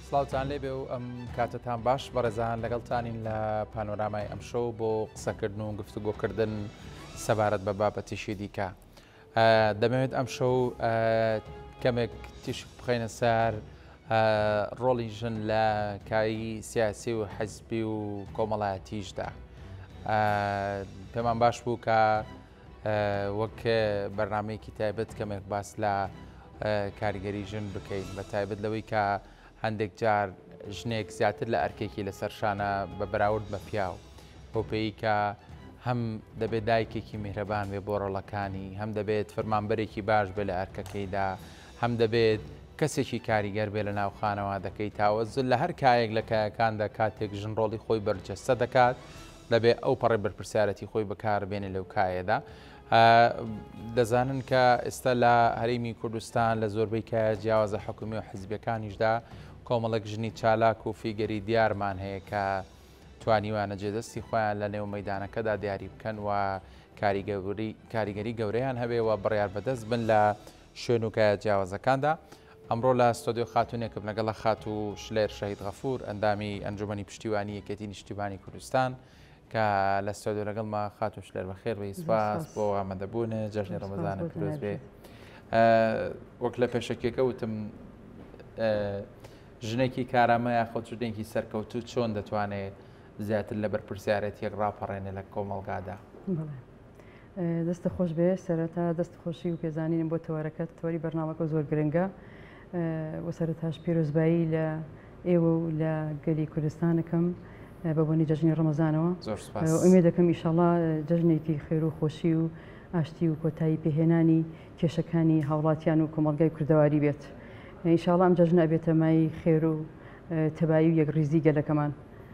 سڵاوتان لێبێ و ئەم کاتتان باش بەڕێزان لەگەڵتانین لە پانۆرامای ئەم شەو بۆ قسەکردن و گفتوگۆکردن سەبارەت بە بابەتیشی دیکە. دەمەوێت ئەم شەو کەمێک تیشک بخەینە سەر ڕۆڵی ژن لە کاری سیاسی و حەزبی و کۆمەڵایەتیشدا. پێمان باش بوو کە وەک بەرنامەیەکی تایبەت کەمێک باس لە کاریگەری ژن بکەین، بە تایبەت لەوەی کە هەندێک جار ژنێک زیاتر لە ئەرکێکی لەسەرشانە بە بەراورد بە پیاو، بۆ پێی کە هەم دەبێت دایکێکی میهرەبان بێ بۆ ڕۆڵەکانی، هەم دەبێت فەرمانبەرێکی باش بێ لە ئەرکەکەیدا، هەم دەبێت کەسێکی کاریگەر بێ لە ناو خانەوادەکەی تاوەزل لە هەر کایەک لە کایەکاندا کاتێک ژن ڕۆڵی خۆی بەرجەستە دەکات دەبێت ئەو پەڕی بەرپرسیارەتی خۆی بەکاربێنێ لەو کایەدا. دەزانن کە ئێستا لە هەرێمی کوردستان لە زۆربەی کایە جیاوازە حکومی و حیزبیەکانیشدا کۆمەڵک ژنی چالاک و فیگەری دیارمان هەیە کە توانیوانە جێدەستی خۆیان لە نێو مەیدانەکەدا دیاری بکەن و کاریگەری گەورەیان هەبێ و بڕیار بەدەست بن لە شوێن و کایە جیاوازەکاندا. ئەمڕۆ لە ستۆدیۆ خاتونێکم لەگەڵە خات و شلێر شەهید غەفور ئەندامی ئەنجومەنی پشتیوانی یەکێتی نیشتیمانی کوردستان کە لە ستۆدیۆ لەگەڵما خات و شلێر بەخێر بێ. سوپاس بۆ ئامادەبوون جەژنی ڕەمەزانت پیرۆز بێ. وەک لە پێشەکێکە وتم ژنێکی کارامە یاخۆ ژنێکی سەرکەوتوو چۆن دەتوانێت زیاتر لە بەرپرسیارەتیەک ڕاپەڕێنێ لە کۆمەڵگادا؟ دەستە خۆش بێ. سەرەتا دەست خۆشی و پێزانینم بۆ تەوارەکەت تۆری بەرنامەکە زۆر گرنگە و سەرەتاش پیرۆزبایی لە ئێوە و لە گەلی کوردستانەکەم بە بۆنی جەژنی ڕەمەزانەوە. ئومێد دەکەم ئیشەڵڵا جەژنێکی خێر و خۆشی و ئاشتی و کۆتایی پێهێنانی کێشەکانی هاوڵاتیان و کۆمەڵگای کوردەواری بێت. ئیشەڵڵا ئەم جەژنە ئەبێتە مای خێر و تەبایی و یەکڕیزی گەلەکەمان.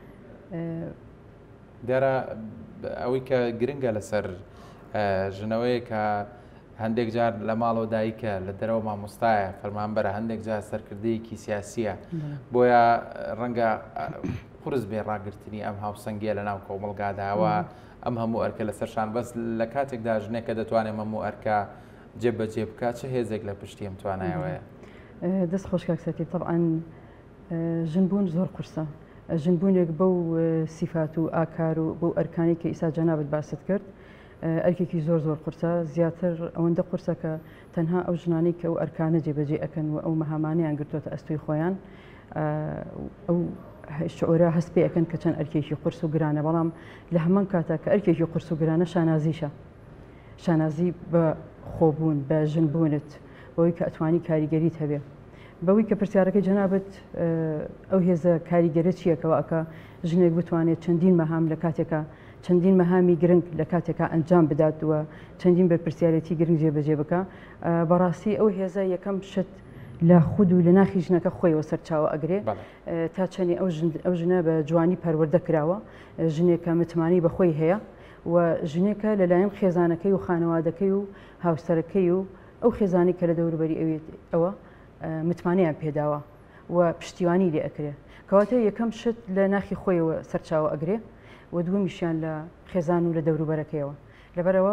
دیارە ئەوەی کە گرنگە لەسەر ژنەوەی کە هەندێک جار لە ماڵەوە دایکە لە دەرەوە مامۆستایە فەرمانبەرە، هەندێک جار سەرکردەیەکی سیاسیە، بۆیە ڕەنگە قورس بێ ڕاگررتنی ئەم هاوسەنگیە لە ناو کۆمەڵگاداوە ئەم هەموو ئەرکە لەسەرشان بەس لە کاتێکدا ژنێکە دەتوانێت هەموو ئەرکە جێبەجێ بکات چه هێزێک لە پشتی ئەم توانایەوەیە؟ دەست خۆش کاکسەتی طبعاً ژنبوون زۆر قورسە. ژنبوونێک بەو سیفات و ئاکار و بەو ئەرکانی کە ئیسا جەنابەت باست کرد ئەرکێکی زۆر زۆر قورسە، زیاتر ئەوەندە قورسە کە تەنها ئەو ژنانی کە ئەو ئەرکانە جێبەجێ ئەکەن و ئەو مەهامانیان گرتوۆتە ئەستۆی خۆیان ئەو شعورە هەست پێ ئەەکەن کە چەند ئەرکێکی قورس و گرانە، بەڵام لە هەمان کاتە کە ئەرکێکی قورس و گرانە شانازیشە، شانازی بە خۆبوون بە ژنبوونت بەوەی کە ئەتوانی کاریگەریت هەبێ، بەوەی کە پرسیارەکەی جەنابەت ئەو هێزە کاریگەرە چیەکەوە ئەکە ژنێک بتوانێت چەندین مەهام لە کاتێکە چەندین مەهامی گرنگ لە کاتێکە ئەنجام بدات و چەندین بەرپرسیارەتی گرنگ جێبەجێ بکە. بەڕاستی ئەو هێزە یەکەم شت لە خود و لە ناخی ژنەکە خۆیەوە سەرچاوە ئەگرێ تا چەنی ئەو ژنە بە جوانی پەروەردە کراوە، ژنێکە متمانی بەخۆی هەیە و ژنێکە لەلایەن خێزانەکەی و خانەوادەکەی و هاوسەرەکەی و ئەو خێزانی کە لە دەوروبەری ئەوە متمانیان پێداوە و پشتیوانی لێ ئەکرێ، کەواتە یەکەم شت لە ناخی خۆیەوە سەرچاوە ئەگرێ و دووەمیشیان لە خێزان و لە دەوروبەرەکەیەوە. لەبەرەوە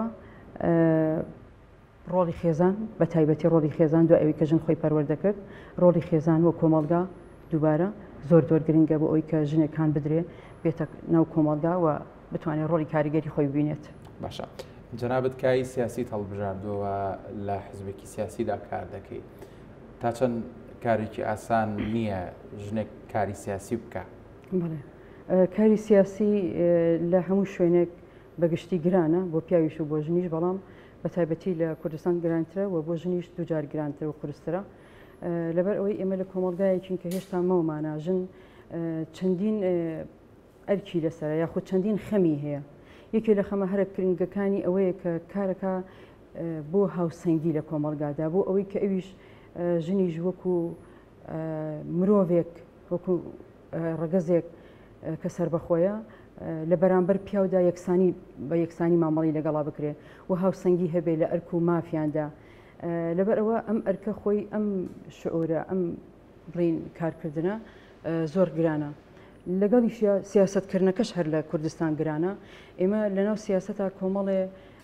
ڕۆڵی خێزان بە تایبەتی ڕۆڵی خێزان دو ئەوەی کە ژن خۆی پەروەردەکرد، ڕۆڵی خێزان وە کۆمەڵگا دووبارە زۆر زۆر گرنگە بۆ ئەوی کە ژنێکان بدرێ بێتە ناو کۆمەڵگا و بتوانێت ڕۆڵی کاریگەری خۆی ببینێت. باشە، جەنابەت کای سیاسی هەڵبژاردووە لە حزبێکی سیاسیدا کار دەکەیت، تا چەند کارێکی ئاسان نییە ژنێک کاری سیاسی بکە؟ بەڵێ، کاری سیاسی لە هەموو شوێنێک بەگشتی گرانە بۆ پیاویش و بۆ ژنیش، بەڵام بە تایبەتی لە کوردستان گرانترە و بۆ ژنیش دووجار گرانتر و قورسترە، لەبەر ئەوەی ئێمە لە کۆمەڵگایەکین کە هێشتا مەومانە ژن چەندین ئەرکی لەسەرە یاخود چەندین خەمی هەیە. یەکێ لە خەمە هەرە کرنگەکانی ئەوەیە کە کارەکە بۆ هاوسەنگی لە کۆمەڵگادا، بۆ ئەوەی کە ئەویش ژنیش وەکو مرۆڤێک وەکو ڕەگەزێک کە سربەخۆیە لە بەرامبەر پیاودا بە یەکسانی مامەڵی لەگەڵا بکرێ و هاوسەنگی هەبێ لە ئەرک و مافیاندا. لەبەر ئەوە ئەم ئەرکە خۆی ئەم شعورە ئەم بڵین کارکردنە زۆر گرانە. لەگەڵی سیاستکردنەکەش هەر لە کوردستان گرانە. ئێمە لەناو سیاسەتا کۆمەڵێ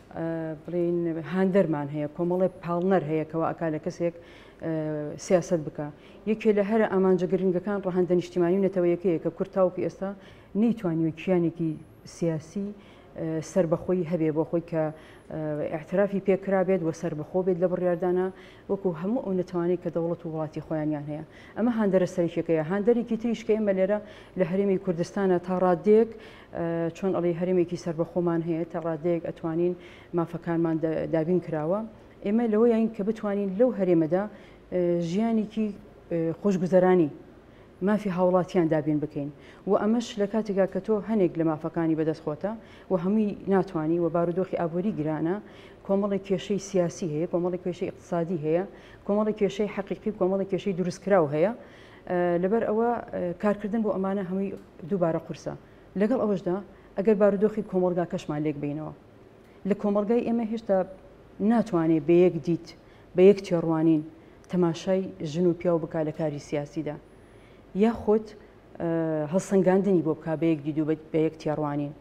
بڵین هاندەرمان هەیە کۆمەڵێ پاڵنەر هەیە کەوا ئەکا لە کەسێک سیاست بکە یەکێ لە هەرە ئامانجە گرنگەکان ڕەهەندە نیشتیمانی و نەتەوەیەکەیە کە کورتاوکی ئێستا نەیتوانیوە کیانێکی سیاسی سربەخۆی هەبێ بۆ خۆی کە احترافی پێکرا بێت و سربەخۆ بێت لە بڕیاردانە وەکو هەموو ئەو نەتوانێت کە دەوڵەت و وڵاتی خۆیانیان هەیە ئەمە هاندەرە سەرکێکەیە هاندەرێکی تریش کە ئێمە لێرە لە هەرێمی کوردستانە تا ڕادێک چۆن ئەڵێ هەرێمێکی سربەخۆمان هەیە تا ڕادێک ئەتوانین مافەکانمان دابین کراوە ئێمە لەوەیان کە بتوانین لەو هەرێمەدا ژیانێکی خۆشگوزەرانی مافی هاوڵاتیان دابین بکەین و ئەمەش لە کاتێکا کە تۆ هەنێک لە مافەکانی بەدەستخۆتە و هەمووی ناتوانانی و بارودۆخی ئابووری گرانە کۆمەڵی کێشەی سیاسی هەیە کۆمەڵی کێشەی اقتصادی هەیە کۆمەڵی کێشەی حەقیقی کۆمەڵی کێشەی دروستکراو هەیە لەبەر ئەوە کارکردن بۆ ئەمانە هەمووی دووبارە قورسە لەگەڵ ئەوەشدا ئەگەر بارودۆخی کۆمەلگا کەشمان لێک بینەوە لە کۆمەلگای ئێمە هێشتا ناتوانێت بە یەک دیت بە یەک تێڕوانین تەماشای ژن و پیا و بک لە کاری سیاسیدا یاخود هەڵسەنگاندنی بۆ بکا بە یەک دید و بە یەک تێڕوانین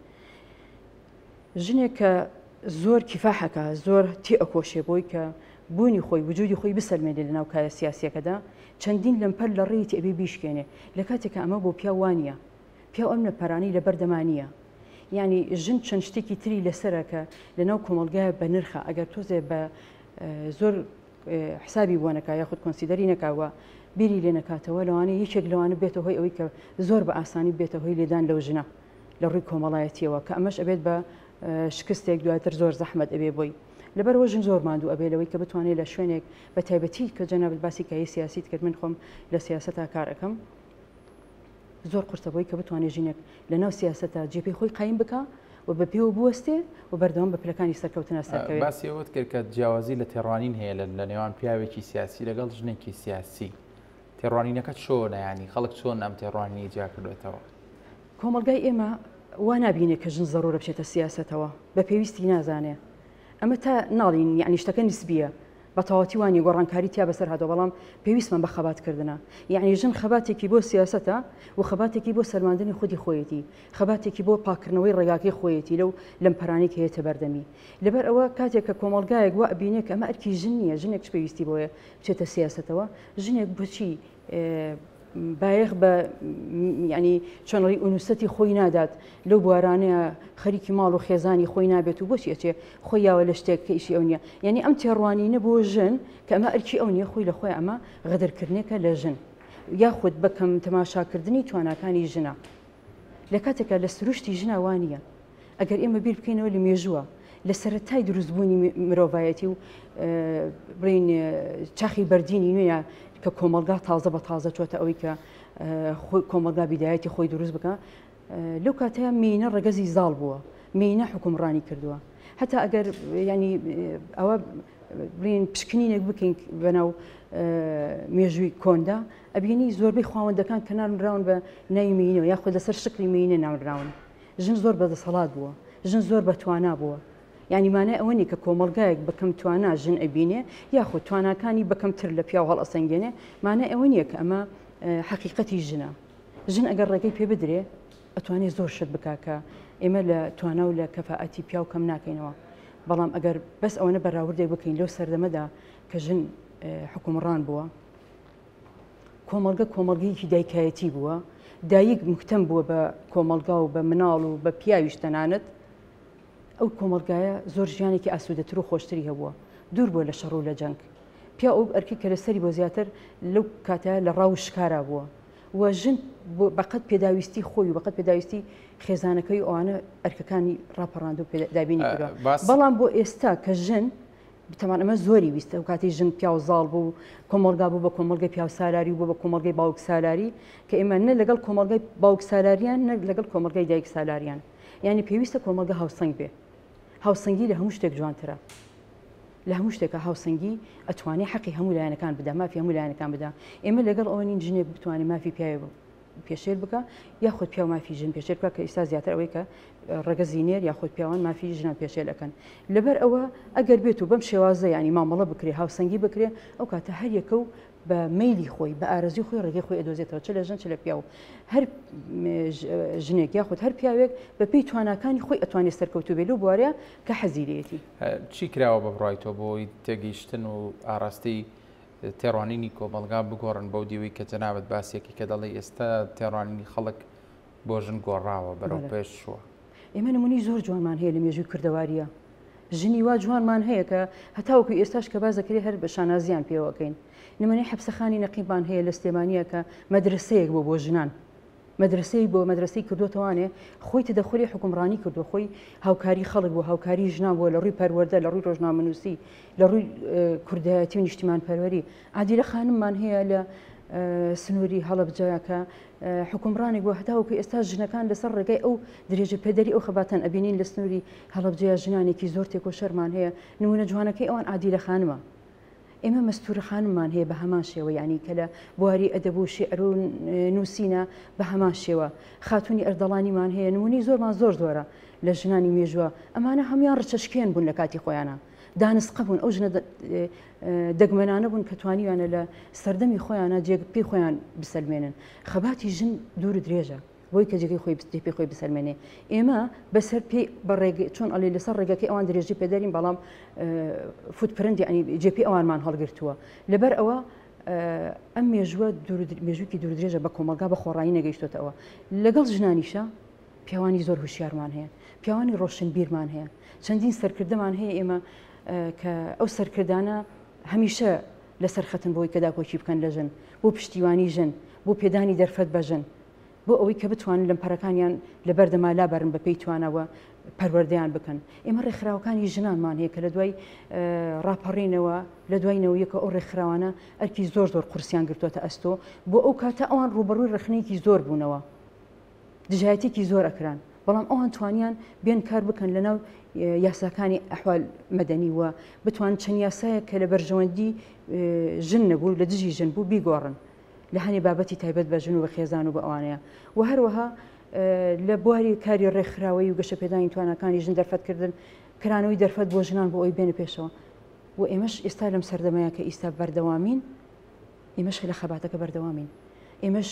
ژنێک کە زۆر کیفاحەکە زۆر تی ئەکۆشێ بۆی کە بوونی خۆی وجودی خۆی بسەلمێنێ لە ناو کارە سیاسیەکەدا چەندین لەمپەر لە ڕێیەتی ئەبێ بیشکێنێ لە کاتێکە ئەمە بۆ پیا وانە پیا ئەم نەپەرانی لە بەردەمانیە یعنی ژن چەند شتێکی تری لەسەرە کە لە ناو کۆمەلگایە بە نرخە ئەگەر تۆزێ بە زۆر حسابی بۆ نەکا یاخود کۆنسیدەری نەکاوە بیری لێ نەکاتەوە لەوانەیە یەکێک لەوانە بێتە هۆی ئەوەی کە زۆر بە ئاسانی بێتە هۆی لێدان لەو ژنە لە ڕووی کۆمەڵایەتیەوە کە ئەمەش ئەبێت بە شکستێک دواتر زۆر زەحمەت ئەبێ بۆی لەبەرەوە ژن زۆر ماندوو ئەبێ لەوەی کە بتوانێت لە شوێنێک بە تایبەتی کە جەنابەت باسی کاری سیاسیت کرد من خۆم لە سیاسەتا کار ئەەکەم زۆر قورسە بۆی کە بتوانێت ژینێک لە ناو سیاسەتا جێپی خۆی قایم بکە و بە پێوە بوەستێ و بەردەوام بە پلەکانی سەرکەوتنە سەرکەوێت باسی ئەوت کرد کە جیاوازی لە تێڕوانین هەیە لە نێوان پیاوێکی سیاسی لەگەڵ ژنێکی سیاسی تێڕوانینەکە چۆنە ینی خەڵک چۆن ئەم تێڕوانی جیا کردوێتەوە کۆمەلگای ئێمە وا نبینێ کە ژن زەڕۆرە بچێتە سیاسەتەوە بە پێویستی نازانێ ئەمە تا ناڵین یعنی شتەکە نسبیە بە تەواتی وانی گۆڕانکاری تیا بەسەر هاتەوە بەڵام پێویستمان بە خەباتکردنە یعنی ژن خەباتێکی بۆ سیاسەتە و خەباتێکی بۆ سەرماندنی خودی خۆیەتی خەباتێکی بۆ پاکردنەوەی ڕێگاکەی خۆیەتی لەو لەمپەرانی کە هەیەتە بەردەمی لەبەر ئەوە کاتێک کە کۆمەلگایەک وا ئەبینێت کە ئەمە ئەرکی ژن نییە ژنێک پێویستی بۆیە بچێتە سیاسەتەوە ژنێک بچی بایەخ بە ینی چۆنەڵی ئونوسەتی خۆی نادات لەو بوارانەیە خەریکی ماڵ و خێزانی خۆی نابێت و بۆچی ئەچێ خۆی یاوە لە شتێک کە ئیشی ئەو نییە یعنی ئەم تێڕوانینە بۆ ژن کە ئەمە ئەرکی ئەو نییە خۆی لە خۆی ئەمە غەدەرکردنێکە لە ژن یاخود بەکەم تەماشاکردنی تواناکانی ژنە لە کاتێکە لە سروشتی ژنە وانە ئەگەر ئێمە بیر بکەینەوە لە مێژووە لە سەرەتای دروستبوونی مرۆڤایەتی و بڵین چاخی بەردینی نوێیە کە کۆمەلگا تازە بە تازە چۆتە ئەوەی کە کۆمەلگا بیدایەتی خۆی دروست بکە لەو کاتەیە مینە ڕەگەزی زاڵ بووە مینە حکومڕانی کردووە هەتا ئەگەر ینی ئەوە بڵین پشکنینێک بکەین بەناو مێژووی کۆندا ئەبینی زۆربەی خاوەندەکان کە نامراون بە ناوی مینەوە یاخود لەسەر شکلی مینە نامراون ژن زۆر بەدەسەڵات بووە ژن زۆر بەتوانا بووە یعنی مانای ئەوەنی کە کۆمەلگایەک بەکەم توانا ژن ئەبینێ یاخود تواناکانی بەکەمتر لە پیا و هەڵ ئەسەنگێنێ مانای ئەوە نییە کە ئەمە حەقیقەتی ژنە ژن ئەگەر ڕێگەی پێ بدرێ ئەتوانێت زۆر شت بکاکە ئێمە لە توانا و لە کەفاەتی پیا و کەم ناکەینەوە بەڵام ئەگەر بەس ئەوەنە بەراوردێک بکەین لەو سەردەمەدا کە ژن حکومڕان بووە کۆمەلگەیەکی دایکایەتی بووە دایک مختەم بووە بە کۆمەلگا و بە مناڵ و بە پیاویش تەنانەت ئەو کۆمەلگایە زۆر ژیانێکی ئاسوودەتر و خۆشتری هەبووە دوور بووە لە شەڕ و لە جەنگ پیا ئەو ئەرکی کە لەسەری بۆ زیاتر لەو کاتە لە ڕاو شکارا بووە و ژن بەقەت پێداویستی خۆی و بەقەت پێداویستی خێزانەکەی ئەوانە ئەرکەکانی ڕاپەڕاند و دابینی کردووە بەڵام بۆ ئێستا کە ژن بتەمان ئەمە زۆری ویستە و کاتی ژن پیا و زاڵ بوو کۆمەلگا بوو بە کۆمەلگەی پیا و سالاری بوو بە کۆمەلگەی باوک سالاری کە ئێمە نە لەگەڵ کۆمەلگەی باوک سالاریان نە لەگەڵ کۆمەلگەی دایک سالاریان یعنی پێویستە کۆمەلگە هاوسەنگ بێ هاوسەنگی لە هەموو شتێک جوانترە لە هەموو شتێکە هاوسەنگی ئەتوانێت حەقی هەموو لایەنەکان بدا مافی هەموو لایەنەکان بدا ئێمە لەگەڵ ئەوە نین ژنێک بتوانێت مافی پیاوێ پێشێر بکە یاخود پیا و مافی ژن پێشێر بکە کە ئێستا زیاتر ئەوەی کە ڕەگەزینێر یاخود پیاوان مافی ژنان پێشێر دەکەن لەبەر ئەوە ئەگەر بێت و بەم شێوازە ینی مامەڵە بکرێ هاوسەنگی بکرێ ئەو کاتە هەر یەکە و بە میلی خۆی بە ئارەزی خۆی ڕێگەی خۆی ئەدۆزێتەوە چ لە ژن چ لە پیاو هەر ژنێک یاخود هەر پیاوێک بە پێی تواناکانی خۆی ئەتوانێت سەرکەوتو بێت لەو بوارەیە کە حەزیرێتی. چی کراوە بە بڕایتەوە بۆی تێگەیشتن و ئاراستی تێڕوانینی کۆمەلگا بگۆڕن بەو دیوەی کە جەنابەت باسیەکی کە دەڵێ ئێستا تێڕوانینی خەڵک بۆ ژن گۆڕاوە بەرەو پێش شووە. ئێمە نمونی زۆر جوانمان هەیە لە مێژووی کردەواریە ژنی وا جوانمان هەیە کە هەتاوەکو ئێستاش کە بازەکەی هەر بە شانازیان پێوەکەین. نمونەی حەبسەخانی نەقیبان هەیە لە سلێمانیە کە مەدرسەیەک بۆ ژنان مەدرسەی کردوتەوانێ خۆی تدەخلی حکومڕانی کردو خۆی هاوکاری خەڵک بۆ هاوکاری ژنان بۆ لە ڕووی پەروەردە لە ڕووی ڕۆژنامەنووسی لە ڕووی کوردایەتی و نیشتیمان پەروەری. عادیلە خانممان هەیە لە سنووری هەڵەبجەیە کە حکومڕانێک بۆ هەتاوەکو ئێستا ژنەکان لەسەر ڕێگای ئەو درێژە پێدەری ئەو خەباتەن ئەبینین لە سنووری هەڵەبجەیە ژنانێکی زۆر تێکۆ شەرمان هەیە نمونە جوانەکەی ئەوان عادیلە خانمە. ئێمە مەستورە خانممان هەیە بە هەمان شێوە یعنی کە لە بواری ئەدەب و شێعر و نووسینە بە هەمان شێوە. خاتونی ئەردەڵانیمان هەیە نمونی زۆرمان زۆرە لە ژنانی مێژووە ئەمانە هەمیان ڕچەشکێن بوون لە کاتی خۆیانە دانسقە بوون ئەو ژنە دەگمەنانە بوون کە توانیوانە لە سەردەمی خۆیانە جێگ پێی خۆیان بسەلمێنن. خەباتی ژن دوور درێژە بۆی کە جێگەی خۆی پێی خۆی بسەلمێنێ. ئێمە بەسەر پێی بەڕێگە چۆن ئەڵێ لەسەر ڕێگەکەی ئەوان درێژی پێدەرین بەڵام فوتپرنت ینی جێپی ئەوانمان هەڵگرتووە. لەبەر ئەوە ئەم مێژووکی دوور درێژە بە کۆمەلگا بە خۆڕایی نەگەیشتێتەوە. لەگەڵ ژنانیشە پیاوانی زۆر هوشیارمان هەیە پیاوانی ڕۆشنبیرمان هەیە چەندین سەرکردەمان هەیە ئێمە کە ئەو سەرکردانە هەمیشە لەسەر خەتن بۆی کە داکۆکی بکەن لە ژن بۆ پشتیوانی ژن بۆ پێدانی دەرفەت بە ژن بۆ ئەوەی کە بتوانن لەم پەرەکانیان لە بەردەما لابەرن بە پێی توانەوە پەروەردەیان بکەن. ئێمە ڕێکخراوەکانی ژنانمان هەیە کە لە دوای ڕاپەڕینەوە لە دوایینەوەیەکە ئەو ڕێکخراوانە ئەرکی زۆر قورسیان گرتوۆتە ئەستۆ بۆ ئەو کاتە ئەوان ڕوبەڕووی ڕخنەیەکی زۆر بوونەوە دژایەتێکی زۆر ئەکران بەڵام ئەوان توانیان بێن کار بکەن لەناو یاساکانی ئەحوال مەدەنی وە بتوان چەند یاسایە کە لە بەرژەوەندی ژن نەبوو لە دژی ژن بوو بیگۆڕن لە هەنێ بابەتی تایبەت بە ژن و بە خێزان و بە ئەوانەیە و هەروەها لە بواری کاری ڕێکخراوەی و گەشەپێدانی توانەکانی ژن دەرفەتکردن کرانەوەی دەرفەت بۆ ژنان بۆ ئەوی بێنە پێشەوە و ئێمەش ئێستا لەم سەردەمەیە کە ئیستا بەردەوامین ئێمەش لە خەباتەکە بەردەوامین ئێمەش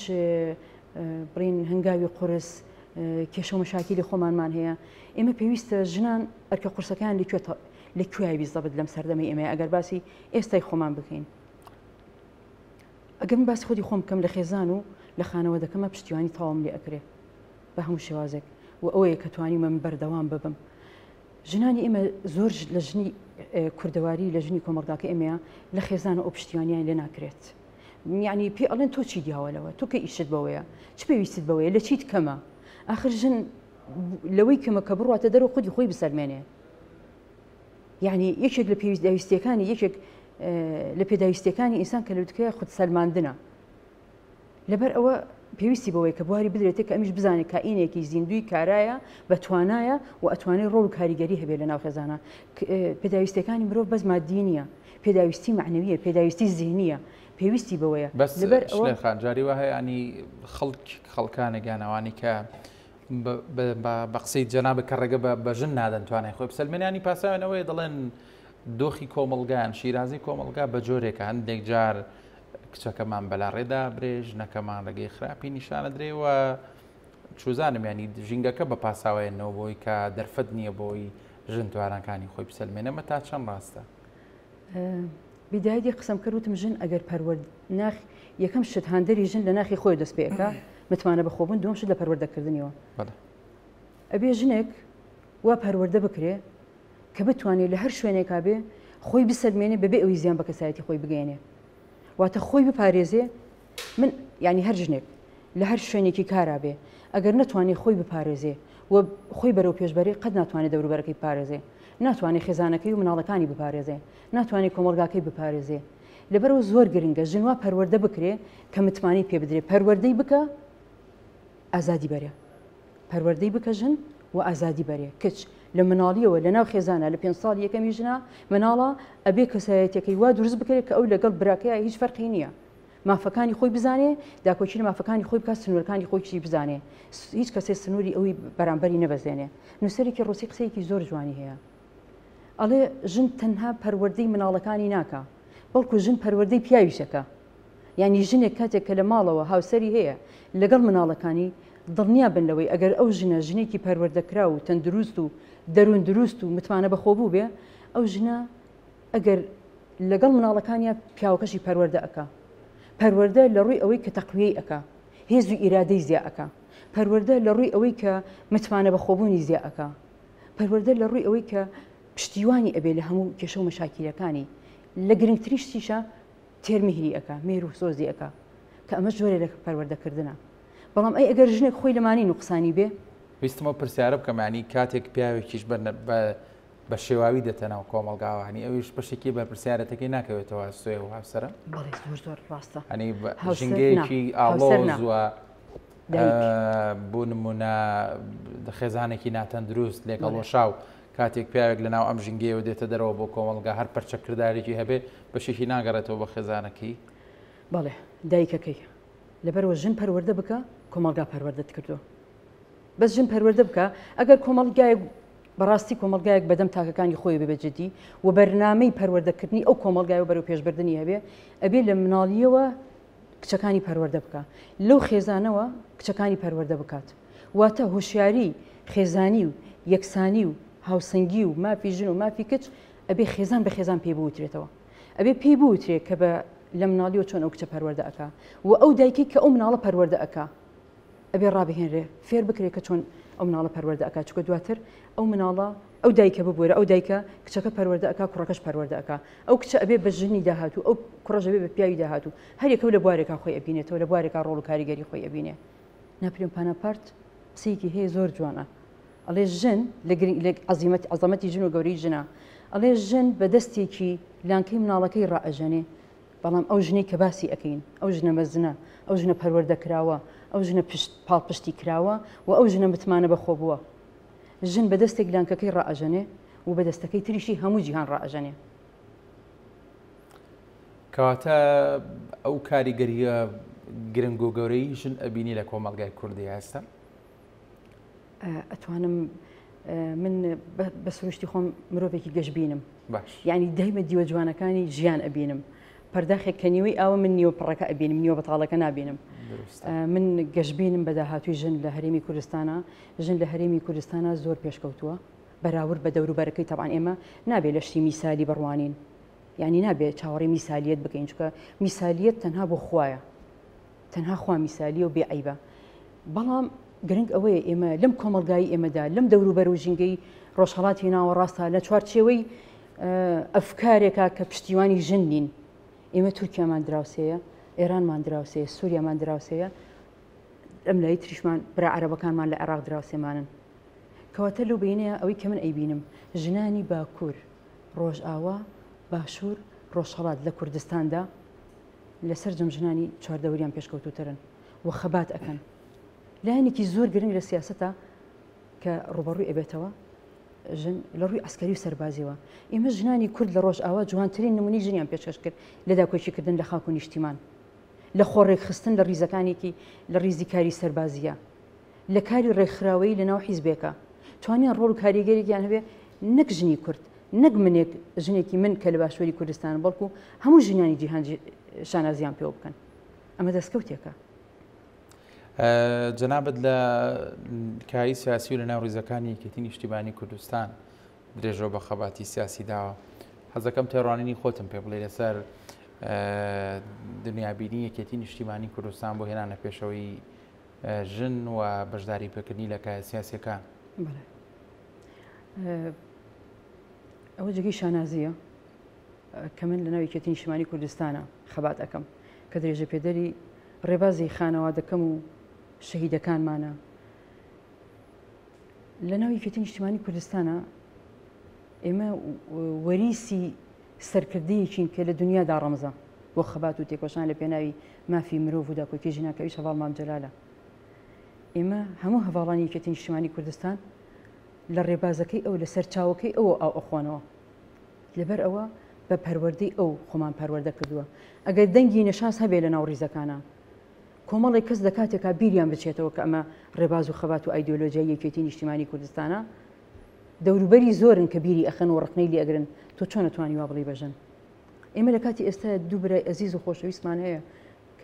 بڕین هەنگاوی قورس کێشە و مەشاکیلی خۆمانمان هەیە ئێمە پێویستە ژنان ئەرکە قورسەکان لەکوێی بیزەبت لەم سەردەمی ئێمە ئەگەر باسی ئێستای خۆمان بکەین ئەگەر من باسی خۆی خۆم بکەم لە خێزان و لە خانەوە دەکەمە پشتیوانی تاوام لێ ئەکرێ بە هەموو شێوازێک و ئەوەیە کە توانیمە من بەردەوام ببم. ژنانی ئێمە زۆر لە ژنی کوردەواری لە ژنی کۆمەڵگاکە ئێمەیە لە خێزانە ئەو پشتیوانیان لێ ناکرێت. یعنی پێ ئەڵێن تۆ چی دیاوەلەوە تۆ کە ئیشت بەوەیە چ پێویستیت بەوەیە لە چیت کەمە آخر ژن لەوەی کەمە کە بڕاتە دەرەوە خودی خۆی بسەلمێنێ. یعنی یەکێک لە پێویستیەکانی یەکێک لە پێداویستیەکانی ئینسان کە لەوتکەیە خود سەلماندنە لەبەر ئەوە پێویستی بەوەی کە بواری بدرێتێ کە ئەمیش بزانێت کائینێکی زیندوی کارایە بە توانایە و ئەتوانێت ڕۆڵ و کاریگەری هەبێت لە ناو خێزانە. پێداویستەکانی مرۆڤ بەس مادی نییە پێداویستی معنەویە پێداویستی زیهنیە پێویستی بەوەیە. بەس لەبەر خانجاری وە هەیە ینی خەڵکانێکیانەوانی کە بە قسەی جەنابە کە ڕێگە بە ژن نادەنتوانێت خۆی بسەلمێنانی پاساوێنەوەی دەڵێن دۆخی کۆمەڵگان شیرازی کۆمەڵگا بە جۆرێکە هەندێک جار کچەکەمان بەلا ڕێدا برێژ نەکەمان ڕێگەی خراپی نیشانە درێوە چوزانم ینی ژینگەکە بە پاساوێنەوە بۆی کە دەرفەت نییە بۆی ژن توانەکانی خۆی بسەلمێنەمە تا چەند ڕاستە. بیدایەتی قسەم کردوتم ژن ئەگەر پەروەرد ناخ یەکەم شت هاندەری ژن لە ناخی خۆی دەست پێەکە متمانە بەخۆبوون دوم شت لە پەروەردەکردنیەوە. ئەبێ ژنێک وا پەروەردە بکرێ کە بتوانێت لە هەر شوێنێکا بێ خۆی بسەلمێنێ بەبێ ئەوی زیان بە کەسایەتی خۆی بگەێنێ واتە خۆی بپارێزێ. من ینی هەر ژنێک لە هەر شوێنێکی کارا بێ ئەگەر نتوانێت خۆی بپارێزێ و خۆی بەرەو پێشبەری قەت ناتوانێت دەوروبەرەکەی پارێزێ ناتوانێت خێزانەکەی و مناڵەکانی بپارێزێ ناتوانێت کۆمەڵگاکەی بپارێزێ. لەبەرەوە زۆر گرنگە ژنوا پەروەردە بکرێ کە متمانی پێ بدرێ پەروەردەی بکە ئازادی بەرێ پەروەردەی بکە ژن و ئازادی بەرێ کچ لە مناڵیەوە لە ناو خێزانە لە 5 ساڵ یەکەمی ژنە مناڵە ئەبێ کەسایەتەکەی وا دروست بکرێت کە ئەو لەگەڵ براکەیە هیچ فەرقی نییە مافەکانی خۆی بزانێ داکۆچی لە مافەکانی خۆی بکات سنوورەکانی خۆی بزانێ هیچ کەسێ سنووری ئەوی بەرامبەری نەبەزێنێ. نووسەرێکی ڕۆسی قسەیەکی زۆر جوانی هەیە ئەڵێ ژن تەنها پەروەردەی مناڵەکانی ناکە بەڵکو ژن پەروەردەی پیاویشەکە یعنی ژنێک کاتێک کە لە ماڵەوە هاوسەری هەیە لەگەڵ مناڵەکانی دڵنیا بن لەوەی ئەگەر ئەو ژنە ژنێکی پەروەردەکرا و تەندروست و دەروون دروست و متمانە بەخۆبوو بێ ئەو ژنە ئەگەر لەگەڵ مناڵەکانیە پیاوەکەشی پەروەردە ئەکا پەروەردە لە ڕووی ئەوەی کە تەقویەی ئەکا هێز و ئیرادەی زیاد ئەکا پەروەردە لە ڕووی ئەوەی کە متمانە بەخۆبوونی زیاد ئەکا پەروەردە لە ڕووی ئەوەی کە پشتیوانی ئەبێ لە هەموو کێشە و مەشاکیلەکانی لە گرنگتریشتیشە تێرمیهری ئەکا مێر و سۆزی ئەکا کە ئەمە جۆرە لە پەروەردەکردنە بەڵام ئەی ئەگەر ژنێک خۆی لەمانی نوقسانی بێ ویستمەوە پرسیارە بکەمانی کاتێک پیاوێکیش بە شێواوی دەتەنەوە کۆمەڵگاوانی ئەویش بەشێکی بە پرسیارەتەکەی ناکەوێتەوە سوێ و هاوسەرە بەڵێ زۆر ڕاستە ئەنی ژنگەیەکی ئاڵۆز وە بۆ نمونە خێزانێکی ناتەندروست لێکەڵۆشاو کاتێک پیاوێک لە ناو ئەم ژنگەیەوە دێتە دەرەوە بۆ کۆمەڵگا هەر پەرچەکردارێکی هەبێ بەشێکی ناگەڕێتەوە بە خێزانەکەی بەڵێ دایکەکەی لەبەرەوە ژن پەروەردە بکە کۆمەڵگا پەروەردەت کردو بەس ژن پەروەردە بکە ئەگەر کۆمەڵگایەک بەڕاستی کۆمەڵگایەک بەدەم تاکەکانی خۆی ببەجددی و بەرنامەی پەروەردەکردنی ئەو کۆمەڵگای و بەرەو پێشبردننی هەبێ ئەبێ لە مناڵیەوە کچەکانی پەروەردە بکە لەو خێزانەوە کچەکانی پەروەردە بکات واتە هوشیاری خێزانی و یەکسانی و هاوسنگی و مافی ژن و مافی کچ ئەبێ خێزان بە خێزان پێی بوترێتەوە ئەبێ پێی بوترێت کە بە لە مناڵیەوە چۆن ئەو کچە پەروەردە ئەکا و ئەو دایکی کە ئەو مناڵە پەروەردە ئەکا ئەبێ ڕابهێنرێ فێر بکرێت کە چۆن ئەو مناڵە پەروەردە ئەکا چکە دواتر ئەو مناڵە ئەو دایکە ببووەرە ئەو دایکە کچەکە پەروەردە ئەکا کوڕەکەش پەروەردە ئەکا ئەو کچە ئەبێ بە ژنی داهاتوو ئەو کوڕەژە بێ بە پیاوی داهاتوو هەر یەکەو لە بوارێکا خۆی ئەبینێتەوە لە بوارێکا ڕۆڵ و کاریگەری خۆی ئەبینێ ناپلێن پانەپارت قسەیەکی هەیە زۆر جوانە ئەڵێ ژن لە عەزەمەتی ژن و گەورەی ژنە ئەڵێ ژن بە دەستێکی لانکەی مناڵەکەی ڕائەژەنێ بەڵام ئەو ژنەی کە باسی ئەەکەین ئەو ژنە مەزنە ئەو ژنە پەروەردەکراوە ئەو ژنە پاڵپشتی کراوە و ئەو ژنە متمانە بەخۆ بووە ژن بە دەستێک لانکەکەی ڕائەژەنێ و بە دەستەکەی تریشی هەموو جیهان ڕائەژەنێ کەواتە ئەو کاریگەریە گرنگ و گەورەی ژن ئەبینی لە کۆمەڵگای کوردی ئێستا ئەتوانم من بە سروشتی خۆم مرۆڤێکی گەشببینم باش یعنی دایمە دیوە جوانەکانی ژیان ئەبینم پەرداخێک کە نیوەی ئەوە من نیوە پڕەکە ئەبینم نیوە بەتاڵەکە نابینم من گەشببینم بە داهاتووی ژن لە هەرێمی کوردستانە ژن لە هەرێمی کوردستانە زۆر پێشکەوتووە بەراورد بە دەوروبەرەکەی تەبعاً ئێمە نابێت لە شتی میسالی بڕوانین یعنی نابێت چاوەڕێی میسالیت بکەین چکە میسالیت تەنها بۆ خوایە تەنها خوا میسالیە و بێعیبە بەڵام گرنگ ئەوەیە ئێمە لەم کۆمەڵگایی ئێمەدا لەم دەوروبەر و ژینگەی ڕۆژهەڵاتی ناوەڕاستە لە چوارچێوەی ئەفکارێکە کە پشتیوانی ژن نین ئێمە تورکیامان دراوسەیە ئێرانمان دراوسەیە سووریامان دراوسەیە ئەم لای تریشمان برا عەرەبەکانمان لە عێراق دراوسێمانن کەواتە لەو بینەیە ئەوەی کە من ئەیبینم ژنانی باکوور ڕۆژئاوا باشوور ڕۆژهەڵات لە کوردستاندا لەسەر جەم ژنانی چواردەوریان پێشکەوتوترن و خەبات ئەکەن لایەنێکی زۆر گرنگ لە سیاسەتە کە ڕوبەڕووی ئەبێتەوە ژن لە ڕووی ئەسکەری و سەربازیەوە ئێمە ژنانی کورد لە ڕۆژئاوا جوانترین نمونەی ژنیان پێشکەش کرد لە داکۆچیکردن لە خاک و نیشتیمان لە خۆڕێک خستن لە ڕیزەکانێکی لە ڕیزی کاری سەربازیە لە کاری ڕێکخراوەی لە ناو حیزبێکە توانیان ڕۆڵ و کاریگەرێکیان هەبێ نەک ژنی کورد نەک منێک ژنێکی من کە لە باشووری کوردستان بەڵکو هەموو ژنانی جیهان شانازیان پێوە بکەن ئەمە دەستکەوتێکە جەنابەت لە کاری سیاسی و لە ناو ڕیزەکانی یەکێتی نیشتیمانی کوردستان درێژەوە بە خەباتی سیاسی داوە حەزەکەم تێڕوانینی خۆتم پێ بڵێ لەسەر دنیابینی یەکێتی نیشتیمانی کوردستان بۆ هێنانە پێشەوەی ژن و بەشداری پێکردنی لە کای سیاسیەکان ئەوە جگەی شانازیە کە من لە ناو یەکێتی نیشتیمانی کوردستانە خەبات ئەەکەم کە درێژە پێدەری ڕێبازی خانەوادەکەم و شەهیدەکانمانە لە ناو یەکێتی نیشتیمانی کوردستانە ئێمە وەریسی سەرکردەیەکین کە لە دنیادا ڕەمزە بۆ خەبات و تێکۆشان لە پێناوی مافی مرۆڤ و داکۆکی ژیناکەویش هەواڵ مام جەلالە ئێمە هەموو هەواڵانی یەکێتی نیشتیمانی کوردستان لە ڕێبازەکەی ئەو لە سەرچاوەکەی ئەوە ئەخۆنەوە لەبەر ئەوە بە پەروەردەی ئەو خۆمان پەروەردە کردووە ئەگەر دەنگی نەشاس هەبێ لە ناو ڕیزەکانە کۆمەڵی کەس دەکاتێکا بیریان بچێتەوە کە ئەمە ڕێباز و خەبات و ئایدۆلۆژیای یەکێتی نیشتیمانی کوردستانە دەوروبەری زۆرن کە بیری ئەخەن و ڕقنەی لێ ئەگرن تۆ چۆن نەتوانی وا بڵی بەژن ئێمە لە کاتی ئێستا دوو برای ئەزیز و خۆشەویستمان هەیە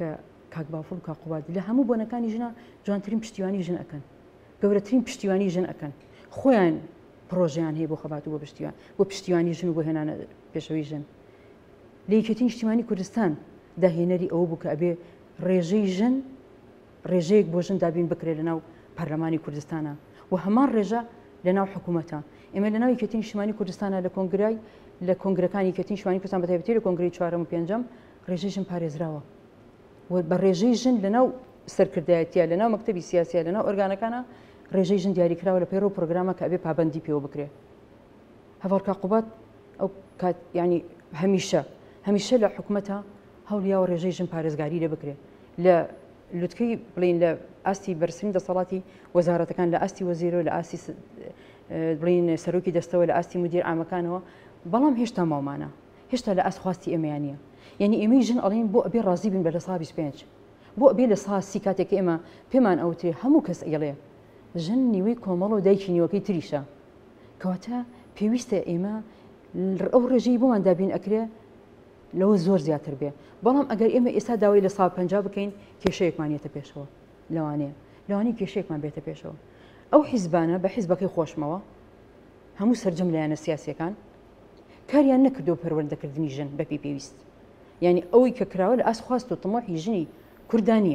کە کاک بافڵ و کاقوبات لە هەموو بۆنەکانی ژنە جوانترین پشتیوانی ژن ئەەکەن گەورەترین پشتیوانی ژن ئەەکەن خۆیان پرۆژیان هەیە بۆ خەبات و بۆ پشتیوانی ژن و بۆ هێنانە پێشەوەی ژن لە یەکێتین نیشتیمانی کوردستان داهێنەری ئەوە بوو کە ئەبێ ڕێژەی ژن ڕێژەیەک بۆ ژن دابین بکرێت لە ناو پەرلەمانی کوردستانە و هەمان ڕێژە لە ناو حکوومەتە ئێمە لە ناو یەکێتین نیشتیمانی کوردستانە لە کۆنگرای لە کۆنگرەکانی یەکێتین نیشتیمانی کوردستان بەتایبەتی لە کۆنگرەی 4ەم و 5ەم ڕێژەی ژن پارێزراوە و بە ڕێژەی ژن لە ناو سەرکردایەتیە لە ناو مەکتەبی سیاسیە لە ناو ئۆرگانەکانە ڕێژەی ژن دیاریکراوە لە پێڕۆ پرۆگرامە کە ئەبێ پابەندی پێوە بکرێت هەڤاڵ کاقوبات ئەو کات ینی هەمیشە لە حکوومەتە هەوڵیاوە ڕێژەی ژن پارێزگاری لێ بکرێت لە لوتکەی بڵین لە ئاستی بەرسنی دەسەڵاتی وەزارەتەکان لە ئاستی وەزیرۆ لە ئاستی بڵین سەرۆکی دەستەوە لە ئاستی مدیر ئامەکانەوە بەڵام هێشتا ماومانە هێشتا لە ئاسخواستی ئێمەیانە یعنی ئێمەی ژن ئەڵین بۆ ئەبێ ڕازی بن بە لە سا 25 بۆ ئەبێ لە سا 30 کاتێک ئێمە پێمان ئەوتێ هەموو کەس ئێڵێ ژن نیوەی کۆمەڵ و دایکی نیوەکەی تریشە کەواتە پێویستە ئێمە ئەو ڕێژەی بۆمان دابین ئەکرێ لەوە زۆر زیاتر بێ بەڵام ئەگەر ئێمە ئێستا داوای لە سا 50 بکەین کێشەیەکمانێتە پێشەوە لەوانەیە کێشەیەکمان بێتە پێشەوە ئەو حیزبانە بە حیزبەکەی خۆشمەوە هەموو سەرجەم لایەنە سیاسیەکان کاریان نەکردو پەروەردەکردنی ژن بەپی پێویست یعنی ئەوەی کە کراوە لە ئاسخواست و تەمۆحی ژنی کوردانیە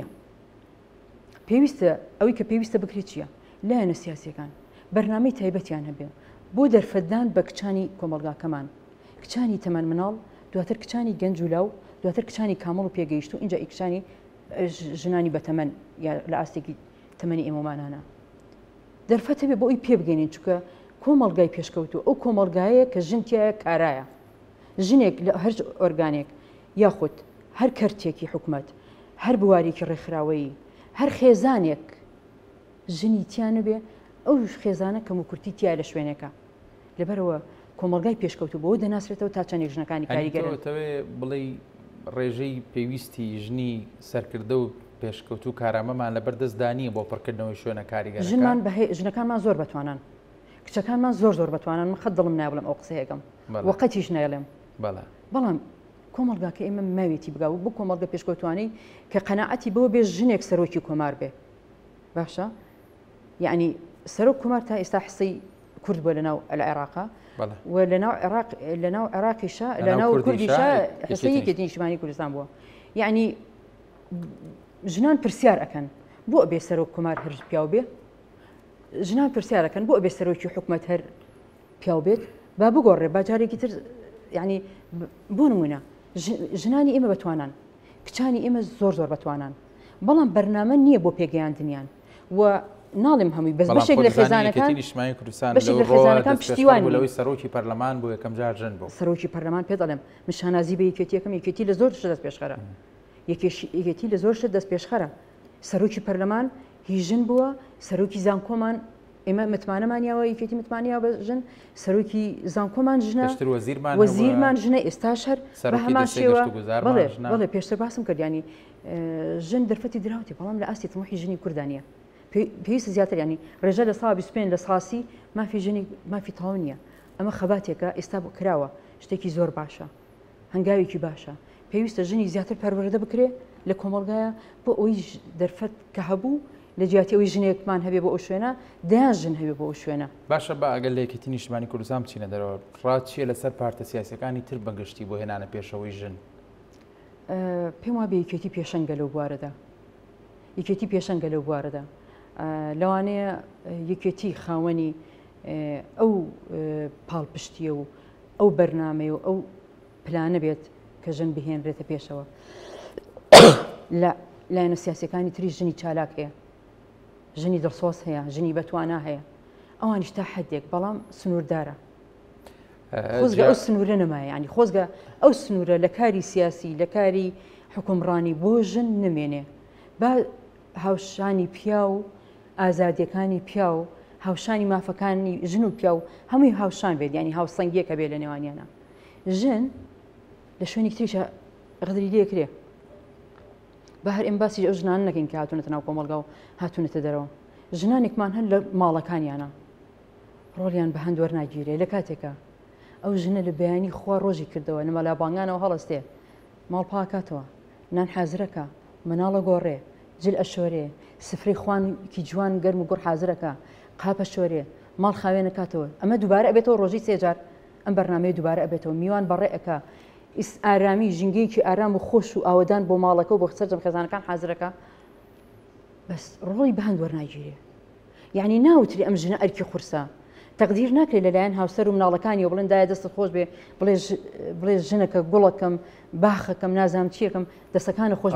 پێویستە ئەوەی کە پێویستە بکرێت چییە لایەنە سیاسیەکان بەرنامەی تایبەتیان هەبێ بۆ دەرفەتدان بە کچانی کۆمەڵگاکەمان کچانی تەمەن مناڵ دواتر کچانی گەنج و لاو دواتر کچانی کامەڵ و پێگەیشت و اینجا کچانی ژنانی بەتەمەن یا لە ئاستێکی تەمەنی ئێمەمانانە دەرفەتە بێ بۆ ئەوی پێ بگەێنین چکە کۆمەڵگای پێشکەوتو ئەو کۆمەڵگایە کە ژنتیایە کارایە ژنێک لە هەر ئۆرگانێک یاخود هەر کەرتێکی حکومەت هەر بوارێکی ڕێکخراوەیی هەر خێزانێک ژنی تیانە بێ ئەو خێزانە کەم و کورتی تیا لە شوێنێکە لەبەرەوە کۆمەڵگای پێشکەوتو بۆ دەناسرێتەوە تا چەندێک ژنەکانی کاریگەرەوە بڵێ ڕێژەی پێویستی ژنی سەرکردە و پێشکەوت و کارامەمان لە بەردەستدانیە بۆ پڕکردنەوەی شوێنە کاریگەر ژنمان ژنەکانمان زۆر بەتوانن کچەکانمان زۆر بەتوانن من خەت دڵم نابڵم ئەو قسەیەکەم وەقەتیش نایڵێم بەڵام کۆمەڵگاکە ئێمە ماوێتی بگا و بۆ کۆمەڵگە پێشکەوتوانەی کە قەناعەتی بەوە بێ ژنێک سەرۆکی کۆمار بێ باشە یعنی سەرۆک کۆمار تا ئێستا حسەی کورد بۆ لەناو العێراقا و لەناو عێراقیشە لەناو کوردیشە حسەیەکی نیشتیمانی کوردستان بووە یعنی ژنان پرسیار ئەەکەن بۆ ئەبێ سەرۆک کۆمار هەر پیاو بێ ژنان پرسیارەکەن بۆ ئەبێ سەرۆکی حکومەت هەر پیاو بێت با بگۆڕێ باجارێکی تر یعنی بۆ نمونە ژنانی ئێمە بەتوانان کچانی ئێمە زۆر بەتوانان بەڵام بەرنامە نییە بۆ پێگەیاندنیان و ناڵێم هەمووی بەس بەشێک لە خێزانەکان پشتیوانی لەوەی سەرۆکی پەرلەمان بوو یەکەم جار ژن بوو سەرۆکی پەرلەمان پێ دەڵێم شانازی بە یەکێتیەکەم یەکێتی لە زۆر دەست پێشخەرە یەکێتی لە زۆر شت دەست پێشخەرە سەرۆکی پەرلەمان هیچ ژن بووە سەرۆکی زانکۆمان ئێمە متمانەمانیاوە یەکێتی متمانیا بە ژن سەرۆکی زانکۆمان ژنە وەزیرمان ژنە ئێستاش هەر بە هەمان شێوە بەڵێ پێشتر باسم کردیانی ژن دەرفەتی دراوتی بەڵام لە ئاستی تەمۆحی ژنی کوردانیە پێویستە زیاتر ینی ڕێژە لە سا 25 لە ساسی مافی ژنی مافی تەواو نییە ئەمە خەباتێکە ئێستا بۆ کراوە شتێکی زۆر باشە هەنگاوێکی باشە پێویستە ژنی زیاتر پەروەردە بکرێ لە کۆمەڵگایە بۆ ئەوی دەرفەت کە هەبوو لە جیاتیەوەی ژنێکمان هەبێ بۆ ئەو شوێنە دەیان ژن هەبێ بۆ ئەو شوێنە باشە بە ئەگەر لە یەکێتی نیشتیمانی کوردستان بچینە دەرەوە ڕاچیە لەسەر پارتە سیاسیەکانی تر بەگشتی بۆ هێنانە پێشەوەی ژن پێم وابێ یەکێتی پێشەنگە لەو بوارەدا یەکێتی پێشەنگە لەو بوارەدا لەوانەیە یەکێتی خاوەنی ئەو پاڵپشتیە و ئەو بەرنامەیە و ئەو پلانە بێت کە ژن بهێنرێتە پێشەوە لە لایەنە سیاسیەکانی تری ژنی چالاک هەیە ژنی دڵسۆز هەیە ژنی بەتوانە هەیە ئەوانیش تا حدێک بەڵام سنووردارە خۆزگە ئەو سنوورە نەمایە ینی خۆزگە ئەو سنوورە لە کاری سیاسی لە کاری حکومڕانی بۆ ژن نمێنێ با هاوشانی پیا و ئازادیەکانی پیا و هاوشانی مافەکانی ژن و پیا و هەمووی هاوشان بێت ینی هاوسەنگیەکە بێت لە نێوانیانە ژن لە شوێنی تریشە غدری لێکرێ بە هەر ئەمباسی ئەو ژنان نەکەین کە هاتوونەتە ناو کۆمەڵگا و هاتوونەتە دەرەوە ژنانێکمان هەن لە ماڵەکانیانە ڕۆڵیان بە هەند وەرناگیرێ لە کاتێکە ئەو ژنە لە بەیانی خوا ڕۆژی کردەوە نەمەلا بانگانەوە هەڵەستێ ماڵ پاکاتەوە نان حازرەکە مناڵە گۆڕێ جل ئەشۆرێ سفری خوانکی جوان گەرم و گوڕ حازرەکە قاپە شۆرێ ماڵ خاوێنە کاتەوە ئەمە دووبارە ئەبێتەوە ڕۆژی سێجار ئەم بەرنامەیە دووبارە ئەبێتەوە میوان بەڕێەکە ئارامی ژنگەیەکی ئارام و خۆش و ئاوەدان بۆ ماڵەکە و بۆ سەرجەم خێزانەکان حازرەکە بەس ڕۆڵی بەهەند وەرناگیرێ یعنی ناوتری ئەم ژنە ئەرکی قورسە تەقدیر ناکرێت لەلایەن هاوسەر و مناڵەکانیەوە بڵێن دایە دەستت خۆش بێ بڵێ ژنەکە گوڵەکەم باخەکەم نازام چیەکەم دەستەکانە خۆش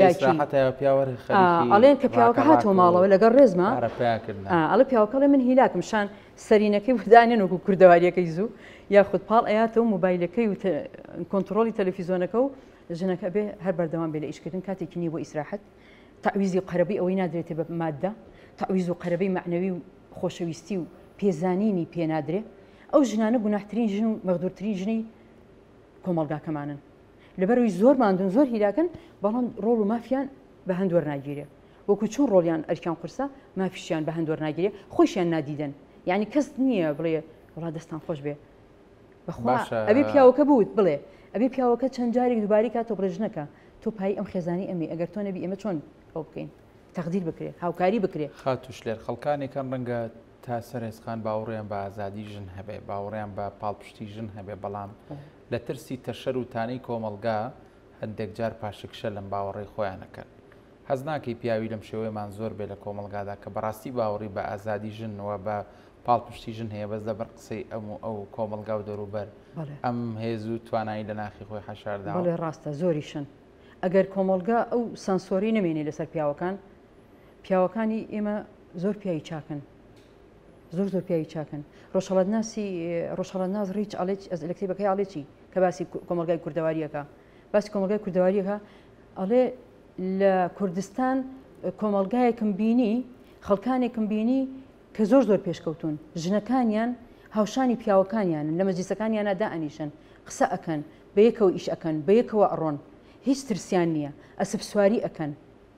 ئەڵێن کە پیاوەکە هاتەوە ماڵەوە لەگەڵ ڕێزمە ئەڵە پیاوەکەڵێ من هیلاکم شان سەرینەکەی بدانێن وەکو کوردەواریەکەی زوو یاخود پاڵ ئەیاتەوە موبایلەکەی و کۆنتترۆلی تەلەڤیزۆنەکە و ژنەکە بێ هەر بەردەوام بێ لە ئیشکردن کاتێکی نیە بۆ ئیسراحەت تەعویزی قەرەبەی ئەوەی نادرێتێ بە مادە تەعویز و قەرەبەی معنەوی و خۆشەویستی و پێزانینی پێنادرێ ئەو ژنانە گوناحترین ژن و مەغدورترین ژنی کۆمەڵگاکەمانن لەبەرەوەی زۆر ماندون زۆر هیلاکەن بەڵام ڕۆڵ و مافیان بە هەند وەرناگیرێ وەکو چۆن ڕۆڵیان ئەرکیان قورسە مافیشیان بە هەند وەرناگیرێ خۆشیان نادیدەن یعنی کەس نییە بڵێ وڵا دەستان خۆش بێ بەخوا ئەبێ پیاوەکە بوت بڵێ ئەبێ پیاوەکە چەند جارێک دووباری کاتۆ بڵێ ژنەکە تۆ پای ئەم خێزانی ئەمێ ئەگەر تۆ نەبی ئێمە چۆن ئەو بکەین تەقدیر بکرێ هاوکاری بکرێ خاتوش لێر خەڵکانێکم ڕەنگە تا سەرێسخان باوەڕیان بە ئازادی ژن هەبێ باوەڕیان بە پاڵپشتی ژن هەبێ بەڵام لە ترسی تەشەر و تانەی کۆمەلگا هەندێک جار پاشکشە لەم باوەڕی خۆیانەکەن هەز ناکەی پیاوی لەم شێوەیەمان زۆر بێ لە کۆمەلگادا کە بەڕاستی باوەڕی بە ئازادی ژنەوە بە پاڵپشتی ژن هەیە بەس لەبەر قسەی ئەو کۆمەلگا و دەوروبەر ئەم هێز و توانایی لە ناخی خۆی حەشاردا بەڵێ ڕاستە زۆریشن ئەگەر کۆمەلگا ئەو سانسۆری نەمێنێ لەسەر پیاوەکانی ئێمە زۆر پیاوی چاکن زۆر پیاوی چاکن ڕۆژهەڵات ناز ڕیچ لە کتێبەکەی ئاڵێکی کە باسی کۆمەلگای کوردەواریەکە باسی کۆمەلگای کوردەواریەکە ئەڵێ لە کوردستان کۆمەلگایەکم بینی خەڵکانێکم بینی کە زۆر پێشکەوتون ژنەکانیان هاوشانی پیاوەکانیانن لە مەجلیسەکانیانە دائەنیشن قسە ئەکەن بە یەکەوە ئیش ئەکەن بە یەکەوە ئەڕۆن هیچ ترسیان نییە ئەسب سواری ئەکەن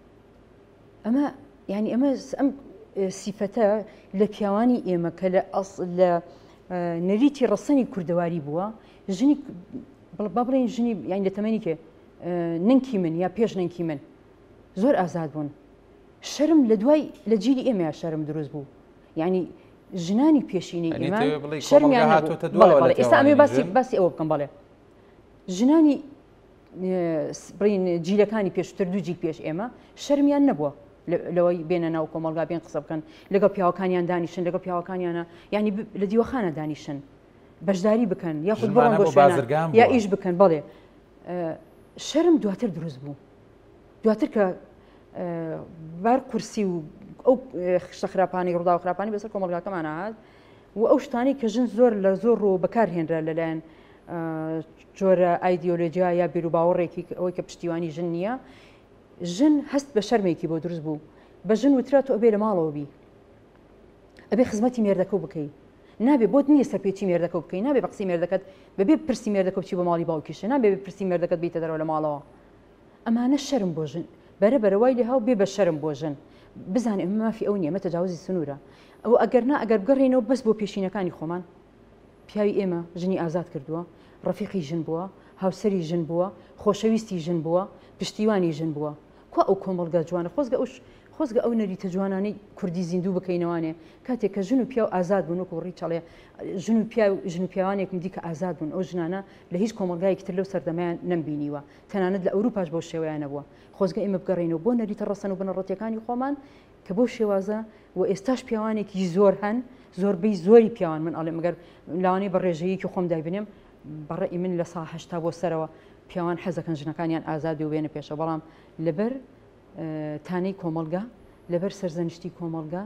ئەمە ینی ئەمە ئەم سیفەتە لە پیاوانی ئێمە کە لە نەریتی ڕەسەنی کوردەواری بووە ژنی با بڵێن ژنی یان لە تەمەنی کە ننکی من یا پێش ننکی من زۆر ئازاد بوون شەرم لە دوای لە جیلی ئێمە شەرم دروست بوو یعنی ژنانی پێشینی ئێمە شەرمیان ئێستا ئەمێ باسی ئەوە بکەم بەڵێ ژنانی بڵین جیلەکانی پێشتر دوو جیل پێش ئێمە شەرمیان نەبووە لەوەی بێنە ناو کۆمەلگا بێن قسە بکەن لەگەڵ پیاوەکانیان دانیشن لەگەڵ پیاوەکانیانە یعنی لە دیوەخانە دانیشن بەشداری بکەن یاخود بڕۆن بۆ شوێنان یا ئیش بکەن بەڵێ شەرم دواتر دروست بوو دواتر کە بار کورسی و ئەو شتە خراپانی ڕوودا و خراپانی بەسەر کۆمەلگاکەمان هات و ئەو شتانی کە ژن زۆر لە زۆر ڕۆ بەکارهێنرا لەلایەن جۆرە ئایدیۆلۆژیا یا بیر و باوەڕێکی ئەوەی کە پشتیوانی ژن نییە ژن هەست بە شەرمێکی بۆ دروست بوو بە ژن وترا تۆ ئەبێ لە ماڵەوە بی ئەبێ خزمەتی مێردەکە بکەی نابێ بۆت نییە سەرپێچی مێردەکە بکەی نابێ بە قسەی مێردەکەت بەبێ پرسی مێردەکە بچی بە ماڵی باوکیشە نابێ پرسی مێردەکەت بیتە دەرەوە لە ماڵەوە ئەمانە شەرم بۆ ژن بەرەبەرەوای لێ هاو بێ بە شەرم بۆ ژن بزانێ ئەمە مافی ئەو نییە مە تەجاوزی سنوورە ئەو ئەگەر بگەڕێنەوە بەس بۆ پێشینەکانی خۆمان پیاوی ئێمە ژنی ئازاد کردووە ڕەفیقی ژن بووە هاوسەری ژن بووە خۆشەویستی ژن بووە پشتیوانی ژن بووە کو ئەو کۆمەڵگا جوانە خۆزگە ئەو نەریتە جوانانەی کوردی زیندوو بکەینەوانێ کاتێک کە ژن و پیا و ئازاد بوون وەکو ڕی چاڵێ ژن و پیاوانێکم دیکە ئازاد بوون ئەو ژنانە لە هیچ کۆمەڵگایەکی تر لەو سەردەمایان نەمبینیوە تەنانەت لە ئەوروپاش بەو شێوەیان نەبووە خۆزگە ئێمە بگەڕێنەوە بۆ نەریتە ڕەسەن و بنەڕەتیەکانی خۆمان کە بۆ شێوازە و ئێستاش پیاوانێکی زۆر هەن زۆربەی زۆری پیاوان من ئەڵێ مەگەر لەوانەی بە ڕێژەیەکی خۆم دایبنێم بەڕێی من لە سا هەشتا بۆ سەرەوە پیاوان حەزەکەن ژنەکانیان ئازادی و بێنە پێشە بەڵام لەبەر تانەی کۆمەڵگا لەبەر سەرزەنشتی کۆمەڵگا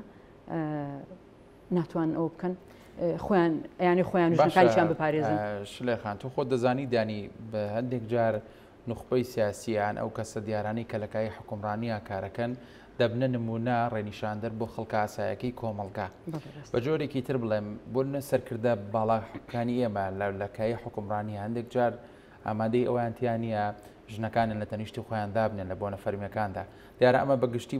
ناتوان ئەو بکەن خۆیان یانی خۆیان ژنەکانیان بپارێزن شلێخان تۆ خۆت دەزانی دانی بە هەندێک جار نخبەی سیاسیان ئەو کەسە دیارانی کە لەکای حکومڕانیە کارەکەن دەبنە نمونە ڕێنیشاندەر بۆ خەڵکە ئاسایەکەی کۆمەڵگا بە جۆرێکی تر بڵێم بۆ سەرکردە باڵاکانی ئێمە لەکای حکومڕانی هەندێک جار ئامادەی ئەویانتیانە ژنەکانن لە تەنیشتی خۆیان دابنێن لە بۆ نەفەرمیەکاندا دیارە ئەمە بەگشتی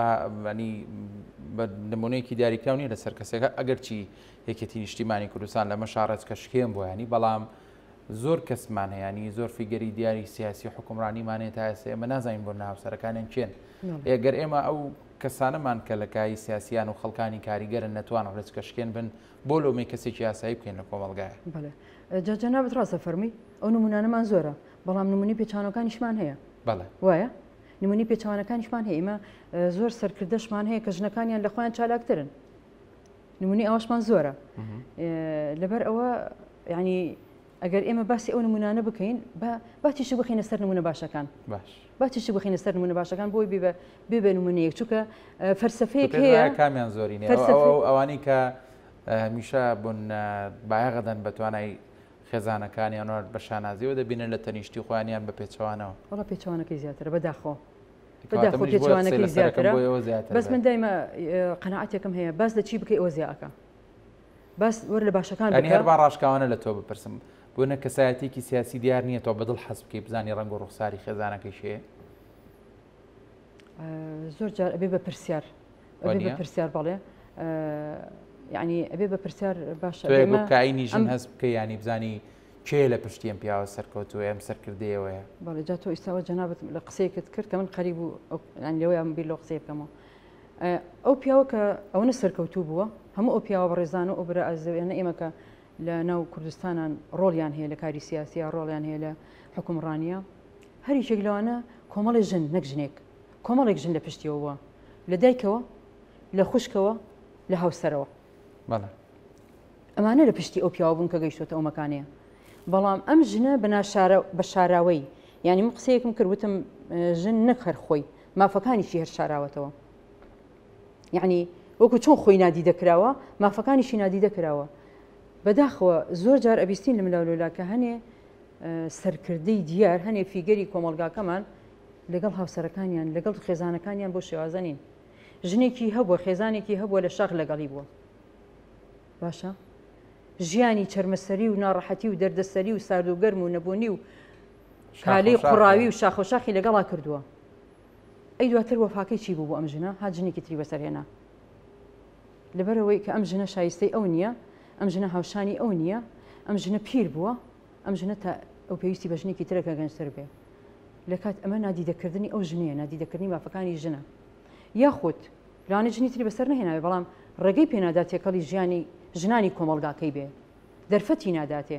بە نمونەیەکی دیاریکراونی لەسەر کەسێکە ئەگەر چی یەکێتی نیشتیمانی کوردستان لەمە شارەت کە شکێن بۆ ینی بەڵام زۆر کەسمان هەیە ینی زۆر فیگەری دیاری سیاسی حکومڕانیمانێت تا ئێستا ئێمە نازانین بۆ ناوسەرەکانیان چێن ئەگەر ئێمە ئەو کەسانەمان کە لە کای سیاسیان و خەڵکانی کاریگەرن نەتوانن ڕێچکەشکێن بن بۆ لۆمەی کەسێکی یاسایی بکەین لە کۆمەڵگایە. جەنابەت ڕاستە فەرمی ئەو نمونانەمان زۆرە بەڵام نمونی پێچانەکانیشمان هەیە وایە نمونی پێچوانەکانیشمان هەیە ئێمە زۆر سەرکردەشمان هەیە کە ژنەکانیان لە خۆیان چالاکترن نمونی ئەوەشمان زۆرە لەبەر ئەوە ینی ئەگەر ئێمە باسی ئەو نمونانە بکەین با تیشی بخینە سەر نمونە باشەکان با تیشی بخینە سەر نمونە باشەکان بۆی بێ نمونەیەک چونکە فەرسەفەیەک هەیە کامیان زۆرینە ئەوانی کە هەمیشە بوون بایەغەدەن بەتوانای خێزانەکانیانەوە بە شانازیەوە دەبینن لە تەنیشتی خۆیانیان بە پێچەوانەوە وڵا پێچوانەکەی زیاترە بەداخۆ پێچوانەکەی زیاترە بەس من دایمە قەناعەتێکم هەیە باس لە چی بکەی ئەوە زیاکە باس وەر لە باشەکان هەر با ڕاشکاوانە لە تۆ بپرسم بۆنە کەسایەتێکی سیاسی دیار نییە تۆ بەدڵ حەز بکەی بزانی ڕەنگ و ڕوخساری خێزانەکەی شێ زۆر جار ئەبێ بە پرسیار پرسیار بەڵێ یعنی ئەبێ بە پرسیار باشە کاینی ژن هەست بکەی ینی بزانی کێ لە پشتیم پیاوە سەرکەوتوە ئەم سەرکردەوەیە بەڵێ جا تۆ ئێستاوە جەنابەت لە قسەیەکت کرد کە من قەریب و لەوەیان بیر لە قسەی بکەمەوە ئەو پیاوە کە ئەوەنە سەرکەوتوو بووە هەموو ئەو پیاوە بەڕێزان و ئۆبرە ئازەوێنە ئێمە کە لە ناو کوردستانان ڕۆڵیان هەیە لە کاری سیاسیە ڕۆڵیان هەیە لە حکومڕانیە هەریچێک لەوانە کۆمەڵی ژن نەک ژنێک کۆمەڵێک ژن لە پشتیەوە لە دایکەوە لە خوشکەوە لە هاوسەرەوە ئەمانە لە پشتی ئەو پیاوە بوون کە گەیشتۆتە ئەو مەکانەیە بەڵام ئەم ژنە بە شاراوەی ینی من قسەیەکم کردوتم ژن نەک هەر خۆی مافەکانیشی هەر شاراوەتەوە یعنی وەکو چۆن خۆی نادی دەکراوە مافەکانیشی نادی دەکراوە بەداخەوە زۆر جار ئەبیستین لە ملاولۆلا کە هەنێ سەرکردەی دیار هەنێ فیگەری کۆمەلگاکەمان لەگەڵ هاوسەرەکانیان لەگەڵ خێزانەکانیان بۆ شێوازەنین ژنێکی هەبووە خێزانێکی هەبووە لە شەق لەگەڵی بووە باشە ژیانی چەرمەسەری و ناڕەحەتی و دەردەسەری و سارد و گەرم و نەبوونی و کالەی قوڕاوی و شاخۆشاخی لەگەڵا کردووە ئەی دواتر وەفاکەی چی بوو بۆ ئەم ژنە ها ژنێکی تری بەسەرهێنا لەبەرەوەی کە ئەم ژنە شایستەی ئەو نییە ئەم ژنە هاوشانی ئەو نییە ئەم ژنە پیر بووە ئەم ژنە تا ئەو پێویستی بە ژنێکی ترەکە گەنجتر بێ لە کات ئەمە نادیدەکردنی ئەو ژنیە نادیدەکردنی مافەکانی ژنە یاخود لەوانە ژنی تری بەسەر نهێناوێ بەڵام ڕێگەی پێنادا تێکەڵی ژیانی ژنانی کۆمەڵگاکەی بێ دەرفەتی ناداتێ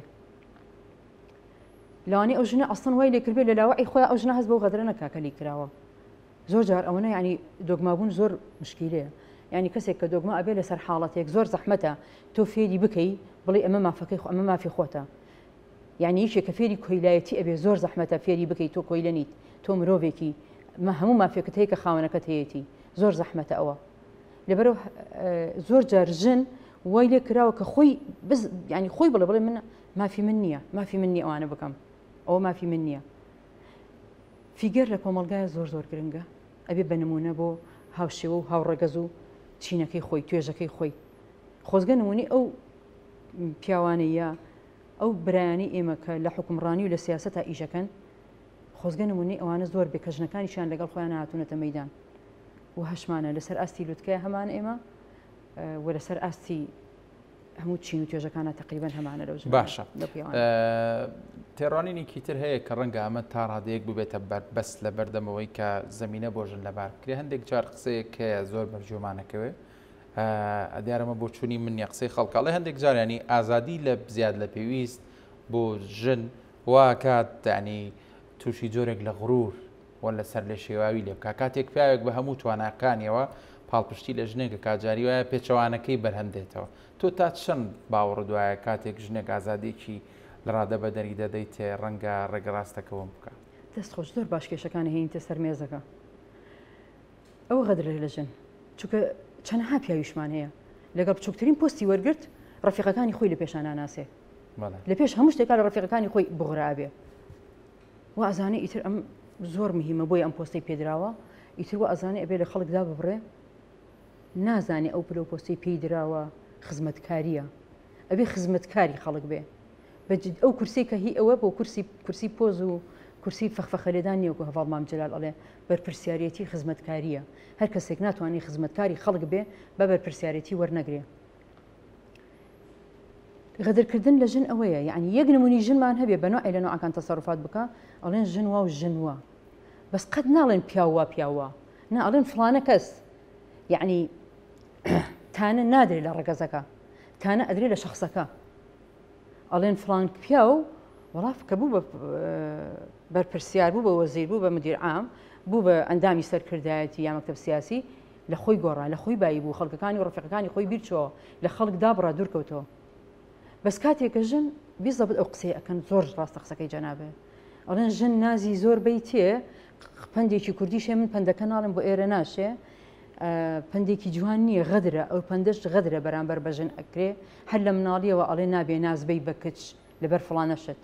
لەوانەیە ئەو ژنە ئەسڵەن وای لێکرد بێ لە لاوەعی خۆیان ئەو ژنە هەست بەو غەدرە نەکاکەلی کراوە زۆر جار ئەوەنە ینی دۆگمابوون زۆر مشکیلەیە ینی کەسێک کە دۆگما ئەبێ لەسەر حاڵەتێک زۆر زەحمەتە تۆ فێری بکەی بڵێ ئەمە مافەکەی ئەمە مافی خۆتە یعنی یەکێک کە فێری کۆیلایەتی ئەبێ زۆر زەحمەتە فێری بکەیت تۆ کۆیلە نیت تۆ مرۆڤێکی هەموو مافێکت هەیە کە خاوەنەکەت هەیەی زۆر زەحمەتە ئەوە لەبەرەوە زۆر جار ژن وای لێ کراوە کە خۆی ینی خۆی بڵێ من مافی من نییە مافی من نییە ئەوانە بکەم ئەوە مافی من نییە فیگەر لە کۆمەلگایە زۆر زۆر گرنگە ئەبێ بە نمونە بۆ هاوشێوە و هاوڕەگەز و چینەکەی خۆی توێژەکەی خۆی خۆزگە نمونی ئەو پیاوانەیە ئەو برایانی ئێمە کە لە حکومڕانی و لە سیاسەتا ئیشەکەن خۆزگە نمونی ئەوانە زۆر بێ کە ژنەکانیشیان لەگەڵ خۆیان هاتوونەتە مەیدان و هەشمانە لەسەر ئاستی لوتکەیە هەمان ئێمە و لەسەر ئاستی هەموو چین و توێژەکانە تقریبان هەمانە لەو باشە تێڕوانینێکی تر هەیە کە ڕەنگە ئەمە تا ڕادەیەک ببێتە بەس لە بەردەمەوەی کە زەمینە بۆ ژن لەبار کرێ هەندێک جار قسەیەک هەیە زۆر بەرجۆمانەکەوێ ئەدیارەمە بۆ چوونی من قسەی خەڵکاڵی هەندێک جارانی ئازادی لە زیاد لە پێویست بۆ ژن وا کات ینی تووشی جۆرێک لە غرور وە لەسەر لە شێواوی لێ بکە کاتێک پیاوێک بە هەموو تواناکانیەوە پاڵپشتی لە ژنێکە کاجاری وایە پێچەوانەکەی بەرهەمدێتەوە تۆ تا چەند باوەڕ دوایە کاتێک ژنێک ئازادێکی لە ڕادە بە دەری دەدەیت تێ ڕەنگە ڕێگەڕاستەکەوم بکە دەست خۆش زۆر باش کێشەکانی هەیەتە سەر مێزەکە ئەوە غەدر لە ژن چونکە چەندەها پیاویشمان هەیە لەگەڵ بچووکترین پۆستی وەرگرت ڕەفیقەکانی خۆی لە پێشان ناناسێ لە پێش هەموو شتێکا لە ڕەفیقەکانی خۆی بغرابێ و ئەزانێ ئیتر ئەم زۆر مهمە بۆی ئەم پۆستی پێدراوە ئیتر و ئەزانێ ئەبێ لە خەڵکدا ببڕێ نازانێ ئەو پلە پۆستی پێی دراوە خزمەتکاریە ئەبێ خزمەتکاری خەڵک بێ ئەو کورسی کە هی ئەوە بۆ کورسی پۆز و کورسی فەخفەخەلێدان نییە و هەواڵ مام جەلال ئەڵێ بەرپرسیارەتی خزمەتکاریە هەر کەسێک ناتوانێت خزمەتکاری خەڵک بێ بە بەرپرسیارەتی وەرنەگرێ غەدرکردن لە ژن ئەوەیە، یعنی یەک نمونی ژنمان هەبێ بە نوعی لە نوعەکان تەسەڕوفات بکە ئەڵێن ژن وا و ژن وە، بەس قەت ناڵێن پیاوە پیاوە، نا ئەڵێن فڵانە کەس، یعنی تانە نادرێ لە ڕەگەزەکە، تانە ئەدرێ لە شخصەکە، ئەڵێن فڵان پیاو وەڵاف کە بوو بە بەرپرسیار بوو بە وەزیر بوو بە مدیر عام بوو بە ئەندامی سەرکردایەتی یا مەکتەب سیاسی لە خۆی گۆڕا لە خۆی بایی بوو خەڵکەکانی و ڕفیقەکانی خۆی بیرچەوە لە خەڵک دابڕا دوورکەوتەوە. بەس کاتێکە ژن بیزەبت ئەو قسەی ئەکەن زۆر ڕاستە قسەکەی جەنابێ، ئەڵێن ژن نازی زۆر بەی تێ پندێکی کوردیشێ من پندەکە ناڵم بۆ ئێرە ناشێ، پندێکی جوان نییە غەدرە، ئەو پندەش غەدرە بەرامبەر بە ژن ئەکرێ، هەر لە مناڵیەوە ئەڵێ نابێ نازبەی بە کچ لەبەر فڵانەشت.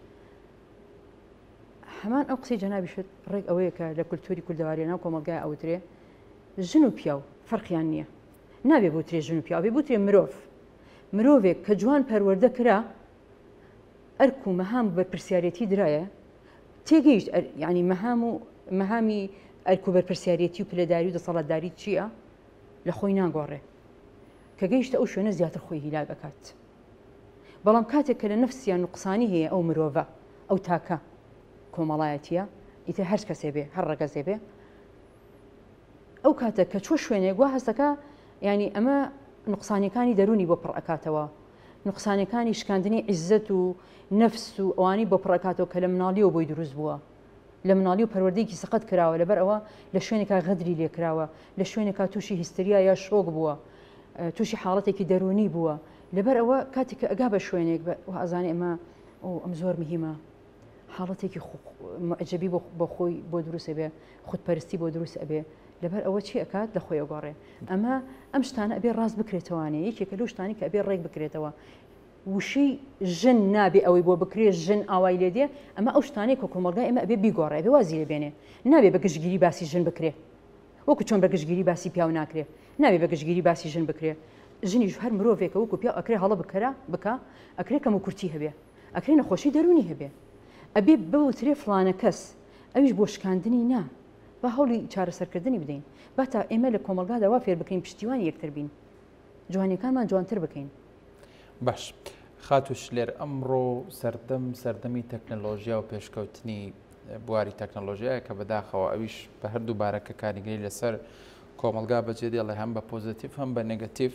هەمان ئەو قسەی جەنابیشت ڕێک ئەوەیە کە لە کولتوری کوردەواری ناو کۆمەلگای ئەوترێ ژن و پیاو فەرقیان نییە، نابێ بۆ ترێ ژن و پیاو، بێ بۆ ترێ مرۆڤ. مرۆڤێک کە جوان پەروەردە کرا ئەرک و مەهام بەرپرسیارەتی درایە تێگەیشت، یعنی مەهامی ئەرک و بەرپرسیارەتی و پلەداری و دەسەڵاتداری چییە؟ لە خۆی ناگۆڕێ، کە گەیشتە ئەو شوێنە زیاتر خۆی هیلاک ئەکات. بەڵام کاتێک کە لە نەفسیان نوقسانی هەیە ئەو مرۆڤە ئەو تاکە کۆمەڵایەتیە ئیتر هەر کەسێ بێ هەر ڕەگەزێ بێ، ئەو کاتە کە چۆ شوێنێک وا هەستەکە، ینی ئەمە نوقسانیەکانی دەرونی بۆ پڕ ئەکاتەوە، نوقسانیەکانی شکاندنی عیزەت و نەفس و ئەوانی بۆ پڕ ئەکاتەوە کە لە مناڵیەوە بۆی دروست بووە، لە مناڵی و پەروەردەیەکی سەقەت کراوە، لەبەر ئەوە لە شوێنێکا غەدری لێکراوە، لە شوێنێکا تووشی هیستریا یا شۆک بووە، تووشی حاڵەتێکی دەرونی بووە، لەبەر ئەوە کاتێک کە ئەگا بە شوێنێک ئازانێ ئەمە ئەم زۆر مهمە، حاڵەتێکی معجەبی بۆ خۆی بۆ دروستە بێ، خودپەرستی بۆ دروست ئەبێ، لەبەر ئەوە چی ئەکات لە خۆی ئەگۆڕێ. ئەم شتانە ئەبێ ڕاست بکرێتەوەوانێ، یەکێکە لەو شتانی کە ئەبێ ڕێک بکرێتەوە. وشەی ژن نابێ ئەوەی بۆ بکرێ ژن ئاوای لێ دێ، ئەمە ئەو شتانەی کە کۆمەلگای ئێمە ئەبێ بیگۆڕێ، ئەبێ وازی لێ بێنێ، نابێ بە گشتگیری باسی ژن بکرێ، وەکو چۆن بە گشتگیری باسی پیاو ناکرێ، نابێ بە گشتگیری باسی ژن بکرێ. ژنیش هەر مرۆڤێکە وەکو پیاو ئەکرێ هەڵە بکە، ئەکرێ کەم و کورتی هەبێ، ئەکرێ نەخۆشی دەرونی هەبێ، ئەبێ بەوترێ فڵانە کەس، ئەویش بۆ شکاندنی نا، بە هەوڵی چارەسەرکردنی بدەین، با تا ئێمە لە کۆمەلگادا وا فێر بکەین پشتیوانی یەکتر بین، جوانیەکانمان جوانتر بکەین. باش خاتوش لێر ئەمڕۆ سەردەمی تەکنەلۆژیا و پێشکەوتنی بواری تەکنەلۆژیایە کە بەداخەوە ئەویش بە هەردوو بارەکە کاریگەری لەسەر کۆمەلگا بەجێ دێڵێ هەم بە پۆزیتیڤ هەم بە نێگەتیڤ.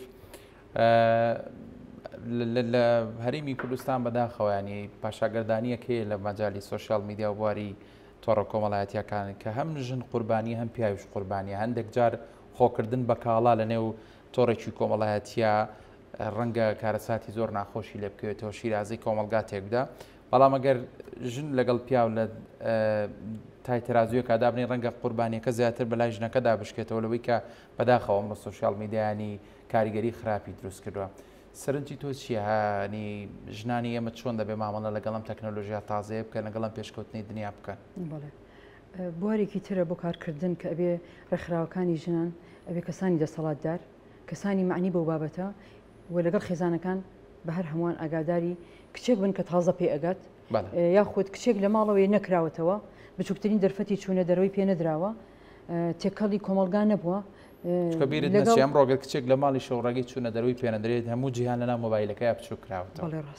لە هەرێمی کوردستان بەداخەوەیانی پاشاگەردانیەکەیە لە مەجای سۆشیال میدیا و بواری تۆڕە کۆمەڵایەتیەکان کە هەم ژن قوربانی هەم پیاویش قوربانیە، هەندێک جار خۆکردن بە کاڵا لە نێو تۆڕێکی کۆمەڵایەتیە ڕەنگە کارەساتی زۆر ناخۆشی لێ بکەوێتەوە شیرازەی کۆمەلگا تێکدا، بەڵام ئەگەر ژن لەگەڵ پیاو لە تایتەرازویەکە دابنێ ڕەنگە قوربانیەکە زیاتر بەلای ژنەکەدا بشکێتەوە لەوەی کە بەداخەوە ئەمڕۆ سۆشیال میدیایانی کاریگەری خراپی دروست کردووە. سەرنجی تۆ چییە؟ هەنی ژنانی ئێمە چۆن دەبێ مامەڵە لەگەڵم تەکنۆلۆژیا تازەیە بکەن لەگەڵم پێشکەوتنی دنیا بکەن؟ بوارێکی ترە بۆ کارکردن کە ئەبێ ڕێکخراوەکانی ژنان ئەبێ کەسانی دەسەڵاتدار، کەسانی معنی بەو بابەتە و لەگەڵ خێزانەکان بە هەر هەمووان ئاگاداری کچێک بن کە تازە پێ ئەگات، یاخود کچێک لە ماڵەوەی نەکراوەتەوە، بچووکترین دەرفەتی چوونە دەرەوەی پێ نەدراوە، تێکەڵی کۆمەلگا نەبووە. بیرت نەچێ ئەم ڕۆگەر کچێک لە ماڵی شەوڕەگەی چوونە دەروی پێنەدرێت هەموو جیهان لەناو مۆبایلەکەی بچوو کراوەتەوە.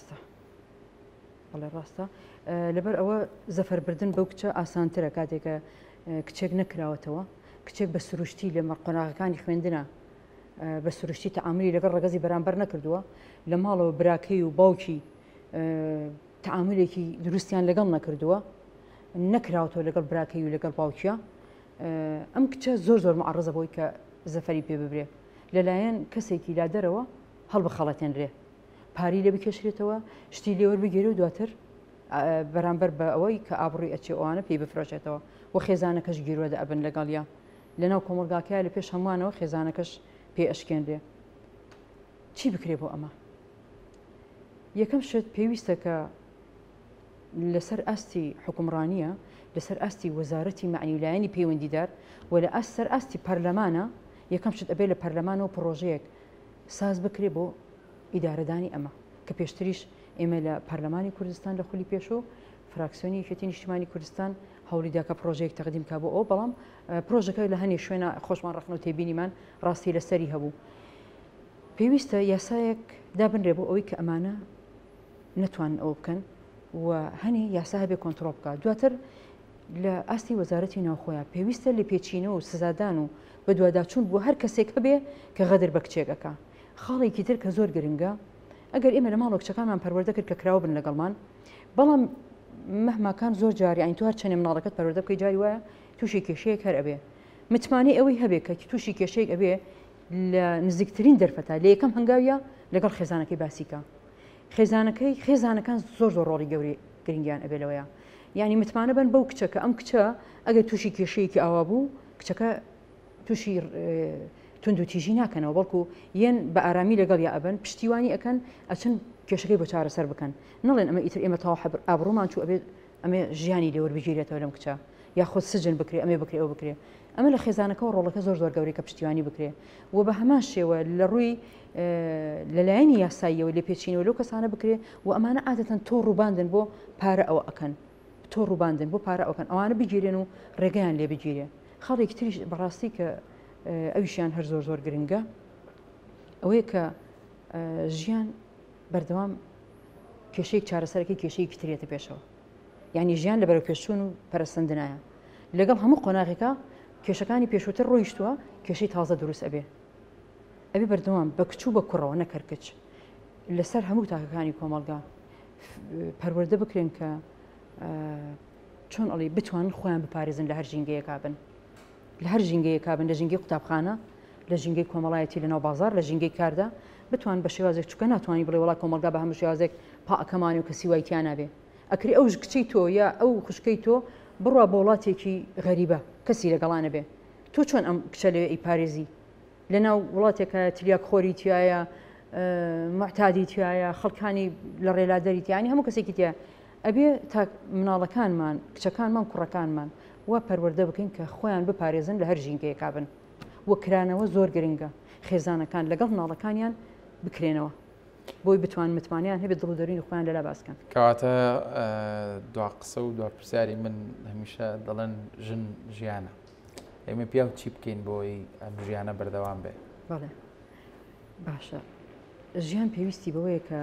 بەڵێ ڕاستە، لەبەر ئەوە زەفەربردن بەو کچە ئاسانترە کاتێکە کچێک نەکراوەتەوە، کچێک بە سروشتی لە قۆناغەکانی خوێندنە بە سروشتی تەعاملی لەگەڵ ڕەگەزی بەرامبەر نەکردووە، لە ماڵەوە براکەی و باوکی تەعاملێکی دروستیان لەگەڵ نەکردووە، نەکراوەتەوە لەگەڵ براکەی و لەگەڵ باوکیە، ئەم کچە زۆر مەعەڕەزە بۆی کە زەفەری پێ ببرێ، لەلایەن کەسێکی لادەرەوە هەڵبخەڵەتێنرێ، پاری لێ بکێشرێتەوە، شتی لێوەربگێرێ و دواتر بەرامبەر بە ئەوەی کە ئابڕووی ئەچێ ئەوانە پێی بفرۆشێتەوە و خێزانەکەش گیرۆدە ئەبن لەگەڵیا لەناو کۆمەلگاکەیە لە پێش هەمووانەوە خێزانەکەش پێ ئەشکێنرێ. چی بکرێ بۆ ئەمە؟ یەکەم شت پێویستە کە لەسەر ئاستی حکومڕانیە، لەسەر ئاستی وەزارەتی معنیولایەنی پەیوەندیدار و لە سەر ئاستی پەرلەمانە، یەکەم شت ئەبێ لە پەرلەمانەوە پرۆژەیەک ساز بکرێ بۆ ئیدارەدانی ئەمە، کە پێشتریش ئێمە لە پەرلەمانی کوردستان لە خولی پێشۆ فراکسیۆنی یەکێتی نیشتیمانی کوردستان هەوڵی داکە پرۆژەیەک تەقدیم کا بۆ ئەو، بەڵام پرۆژەکە لە هەنێ شوێنە خۆشمان ڕخنەوە تێبینیمان ڕاستی لەسەری هەبوو. پێویستە یاسایەک دابنرێ بۆ ئەوەی کە ئەمانە بە ئاستی حکومڕانی بن، بە ئاستی وەزارەتی معنیولایەنی پەیوەندیدار و لە ئاستی پەرلەمانە پرۆژەکە نتوان ئەو بکەن و هەنی یاسا هەبێ کۆنتترۆل بکات دواتر لە ئاستی وەزارەتی ناوخۆیان پێویستە لە پێچینە و سزادان و بە دوواداچوون بۆ هەر کەسێک هەبێ کە غەدر بە کچێکەکە خاڵێکی تر کە زۆر گرنگە ئەگەر ئێمە لە ماڵۆ کچەکانمان پەروەردە کرد کە کراوە بن لەگەڵمان بەڵام مەهماکان زۆر جاری ئاین تو هەر چەندێ مناڵەکەت پەروەردە بکەی جاری وایە تووشی کێشەیەک هەر ئەبێ متمانی ئەوەی هەبێ کە تووشی کێشەیەک ئەبێ لە نزیکترین دەرفەتە لە یەکەم هەنگاویە لەگەڵ خێزانەکەی باسیکە خێزانەکان زۆر ڕۆڵی گەوری گرنگیان ئەبێ لەوەیە یعنی متمانە بن بەو کچەکە ئەم کچە ئەگەر تووشی کێشەیەکی ئاوا بوو کچەکە تووشی تونند و تیژی ناکەنەوە بەڵکو یەن بە ئارامی لەگەڵ یا ئەبن پشتیوانی ئەکەن ئەچن کێشەکەی بۆ چارەسەر بکەن نەڵێن ئەمە ئیتر ئێمە تاوا ئابڕۆمان چوو ئەبێت ئەمێ ژیانی لێوەربگیرێتەوە لەم کچە یاخۆ سجن بکرێ ئەمێ بکرێ ئەو بکرێ ئەمە لە خێزانەکە و ڕۆڵەکە زۆر گەورەی کە پشتیوانی بکرێ و بە هەمان شێوە لە ڕووی لەلایەنی یاساییەوە لێ پێچینەوە لەو کەسانە بکرێ و ئەمانە عادەتەن تۆ ڕووباندن بۆ پارە ئەوە ئەکەن تۆ ڕووباندن بۆ پارە ئەوکەن ئەوانە بگیرێن و ڕێگەیان لێ بگیرێ خاڵێکی تریش بەڕاستی کە ئەویشیان هەر زۆر گرنگە ئەوەیە کە ژیان بەردەوام کێشەیەک چارەسەرەکەی کێشەیەکی ترێتە پێشەوە یعنی ژیان لە بەرەو پێشچوون و پەرستەندنایە لەگەڵ هەموو قۆناغێکە کێشەکانی پێشووتر ڕۆیشتووە کێشەی تازە دروست ئەبێ بەردەوام بە کچ و بە کوڕەوە نەکەرکچ لەسەر هەموو تاکەکانی کۆمەلگا پەروەردە بکرێن کە چۆن ئەڵێ بتوانن خۆیان بپارێزن لە هەر ژینگەیەکا بن لە هەر ژینگەیەکا بن لە ژینگەی قوتابخانە لە ژینگەی کۆمەڵایەتی لەناو بازار لە ژینگەی کاردا بتوان بە شێوازێک چکە ناتوانانی بڵێ وڵات کۆمەلگا بە هەموو شێوازێک پاکەمانی و کەسی وایتیان نابێ ئەکری ئەو کچەی تۆ یا ئەو خوشکەی تۆ بڕوا بە وڵاتێکی غەریبە کەسی لەگەڵانە بێ تۆ چۆن ئەم کچە لەوێ ئیپارێزی لەناو وڵاتێکە تریاک خۆری تایە معتادی تایە خەڵکانی لە ڕێلادەری تیانی هەموو کەسێکی تایە ئەبێ تا مناڵەکانمان کچەکانمان کوڕەکانمان وا پەروەردە بکەین کە خۆیان بپارێزن لە هەر ژینگەیەکا بن وەکرانەوە زۆر گرنگە خێزانەکان لەگەڵ مناڵەکانیان بکرێنەوە بۆی بتوان متمانیان هەبێت دڵ و دەرونی خۆیان لەلا باسکەن کەواتە دوا قسە و دوا پرسیاری من هەمیشە دەڵێن ژن ژیانە ئێمە پیا چی بکەین بۆی ئەم ژیانە بەردەوام بێ بەڵێ باشە ژیان پێویستی بەوەیە کە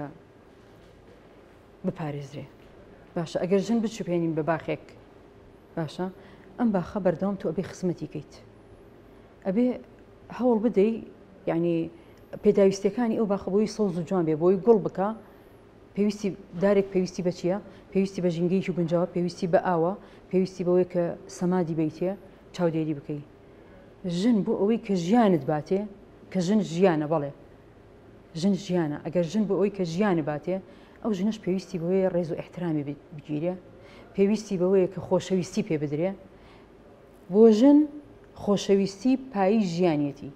بپارێزرێ باشە ئەگەر ژن بچوپێنین بە باخێک باشە ئەم باخە بەردەوام تۆ ئەبێ خزمەتی کەیت ئەبێ هەوڵ بدەی یعنی پێداویستەکانی ئەو باخە بۆی سەوز و جوان بێ بۆی گوڵ بکە پێویستی دارێک پێویستی بە چییە پێویستی بە ژینگەیەکی گونجاوە پێویستی بە ئاوە پێویستی بەوەی کە سەمادی بیتێ چاودێری بکەی ژن بۆ ئەوەی کە ژیانت باتێ کە ژن ژیانە بەڵێ ژن ژیانە ئەگەر ژن بۆ ئەوەی کە ژیانە باتێ ئەو ژنش پێویستی بەوەی ڕێز و احترامی بگیرێ پێویستی بەوەیە کە خۆشەویستی پێ بدرێ بۆ ژن خۆشەویستی پایی ژیانێتی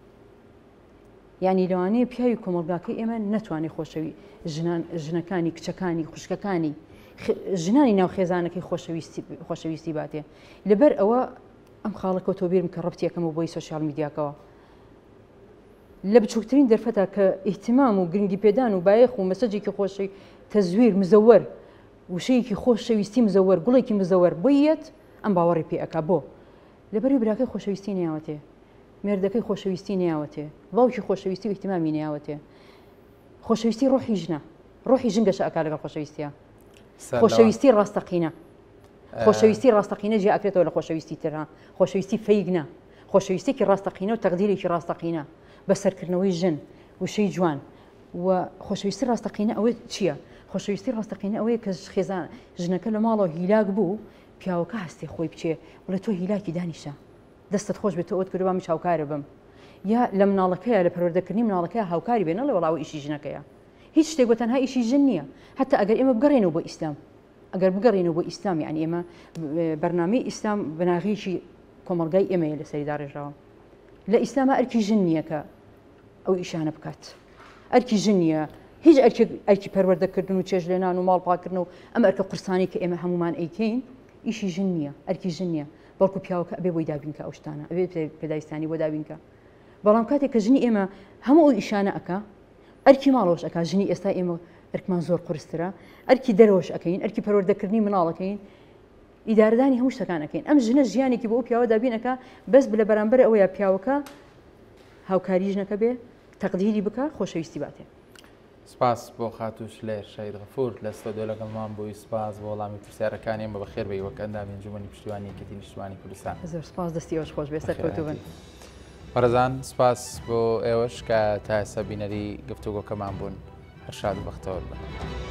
یعنی لەوانەیە پیاوی کۆمەلگاکەی ئێمە نەتوانێت ژنەکانی کچەکانی خوشکەکانی ژنانی ناو خێزانەکەی خۆشەویستی باتێ لەبەر ئەوە ئەم خاڵەکە تۆ بیرم کە ڕەبتێکەکەمە بۆی سۆشیال میدیاکەوە لە بچووکترین دەرفەتە کە ئیحتیمام و گرنگی پێدان و بایەخ و مەسەجێکی خۆشی تەزویر مزەوەر وشەیەکی خۆشەویستی مزەوەر گوڵێکی مزەوەر بۆیەت ئەم باوەڕی پێ ئەکا بۆ لەبەری براکەی خۆشەویستی نیاوەتێ مێردەکەی خۆشەویستی نیاوەتێ باوکی خۆشەویستی و احتیمامی نیاوەتێ خۆشەویستی ڕۆحی ژنە ڕۆحی ژن گەشە ئەکا لەگەڵ خۆشەویستیە خۆشەویستی ڕاستەقینە خۆشەویستی ڕاستەقینە جێ ئەکرێتەوە لە خۆشەویستی ترها خۆشەویستی فەیگنە خۆشەویستێکی ڕاستەقینە و تەقدیرێکی ڕاستەقینە بەسەرکردنەوەی ژن وشەی جوان و خۆشەویستی ڕاستەقینە ئەوەی چییە خۆشەویستی ڕاستەقینە ئەوەیە کە خێزان ژنەکە لە ماڵەوە هیلاک بوو پیاوەکە هەستێ خۆی بچێ بڵێ تۆ هیلاکی دانیشە دەستت خۆش بێت ئەوت کردوە میش هاوکارە بم یا لە مناڵەکەیە لە پەروەردەکردنی مناڵەکەیە هاوکاری بێ نەڵێ وەڵاو ئیشی ژنەکەیە هیچ شتێک بە تەنها ئیشی ژن نییە حتا ئەگەر ئێمە بگەڕێنەوە بۆ ئیسلام ئەگەر بگەڕێنەوە بۆ ئیسلام یعنی ئێمە بەرنامەی ئیسلام بەناغیشی کۆمەلگای ئێمەیە لە سەری داڕێژاوە لە ئیسلامە ئەرکی ژن نییە کە ئەو ئیشانە بکات ئەرکی ژن نییە هیچ ئەرکی پەروەردەکردن و چێژ لێنان و ماڵ پاکردن و ئەم ئەرکە قورسانی کە ئێمە هەمومان ئەیکەین ئیشی ژن نییە ئەرکی ژن نییە بەڵکو پیاوەکە ئەبێ بۆی دابینکە ئەو شتانە ئەبێ پێداویستانی بۆ دابینکە بەڵام کاتێک کە ژنی ئێمە هەموو ئەو ئیشانە ئەکا ئەرکی ماڵەوەش ئەکا ژنی ئێستا ئێمە ئەرکمان زۆر قورسترە ئەرکی دەرەوەش ئەەکەین ئەرکی پەروەردەکردنی مناڵەکەین ئیدارەدانی هەموو شتەکانەکەین ئەم ژنە ژیانێکی بۆ ئەو پیاوە دابینەکە بەس لە بەرامبەر ئەوەیە پیاوەکە هاوکاری ژنەکە بێ تەقدیری بکە خۆشەویستی باتێ سپاس بۆ خاتوش لێر شەید غەفور لە ستۆدیۆ لەگەڵمان بووی سپاس بۆ وەڵامی پرسیارەکانی ئێمە بەخێر بێی وەک ئەندامی ئەنجومەنی پشتیوانی یەکێتی نیشتیمانی کوردستان. زۆر سپاس دەستی ئەوش خۆش بێ سەرکەوتوبن. بەڕێزان سپاس بۆ ئێوەش کە تا ئێستا بینەری گفتوگۆکەمان بوون هەر شاد و بەختەوە بن.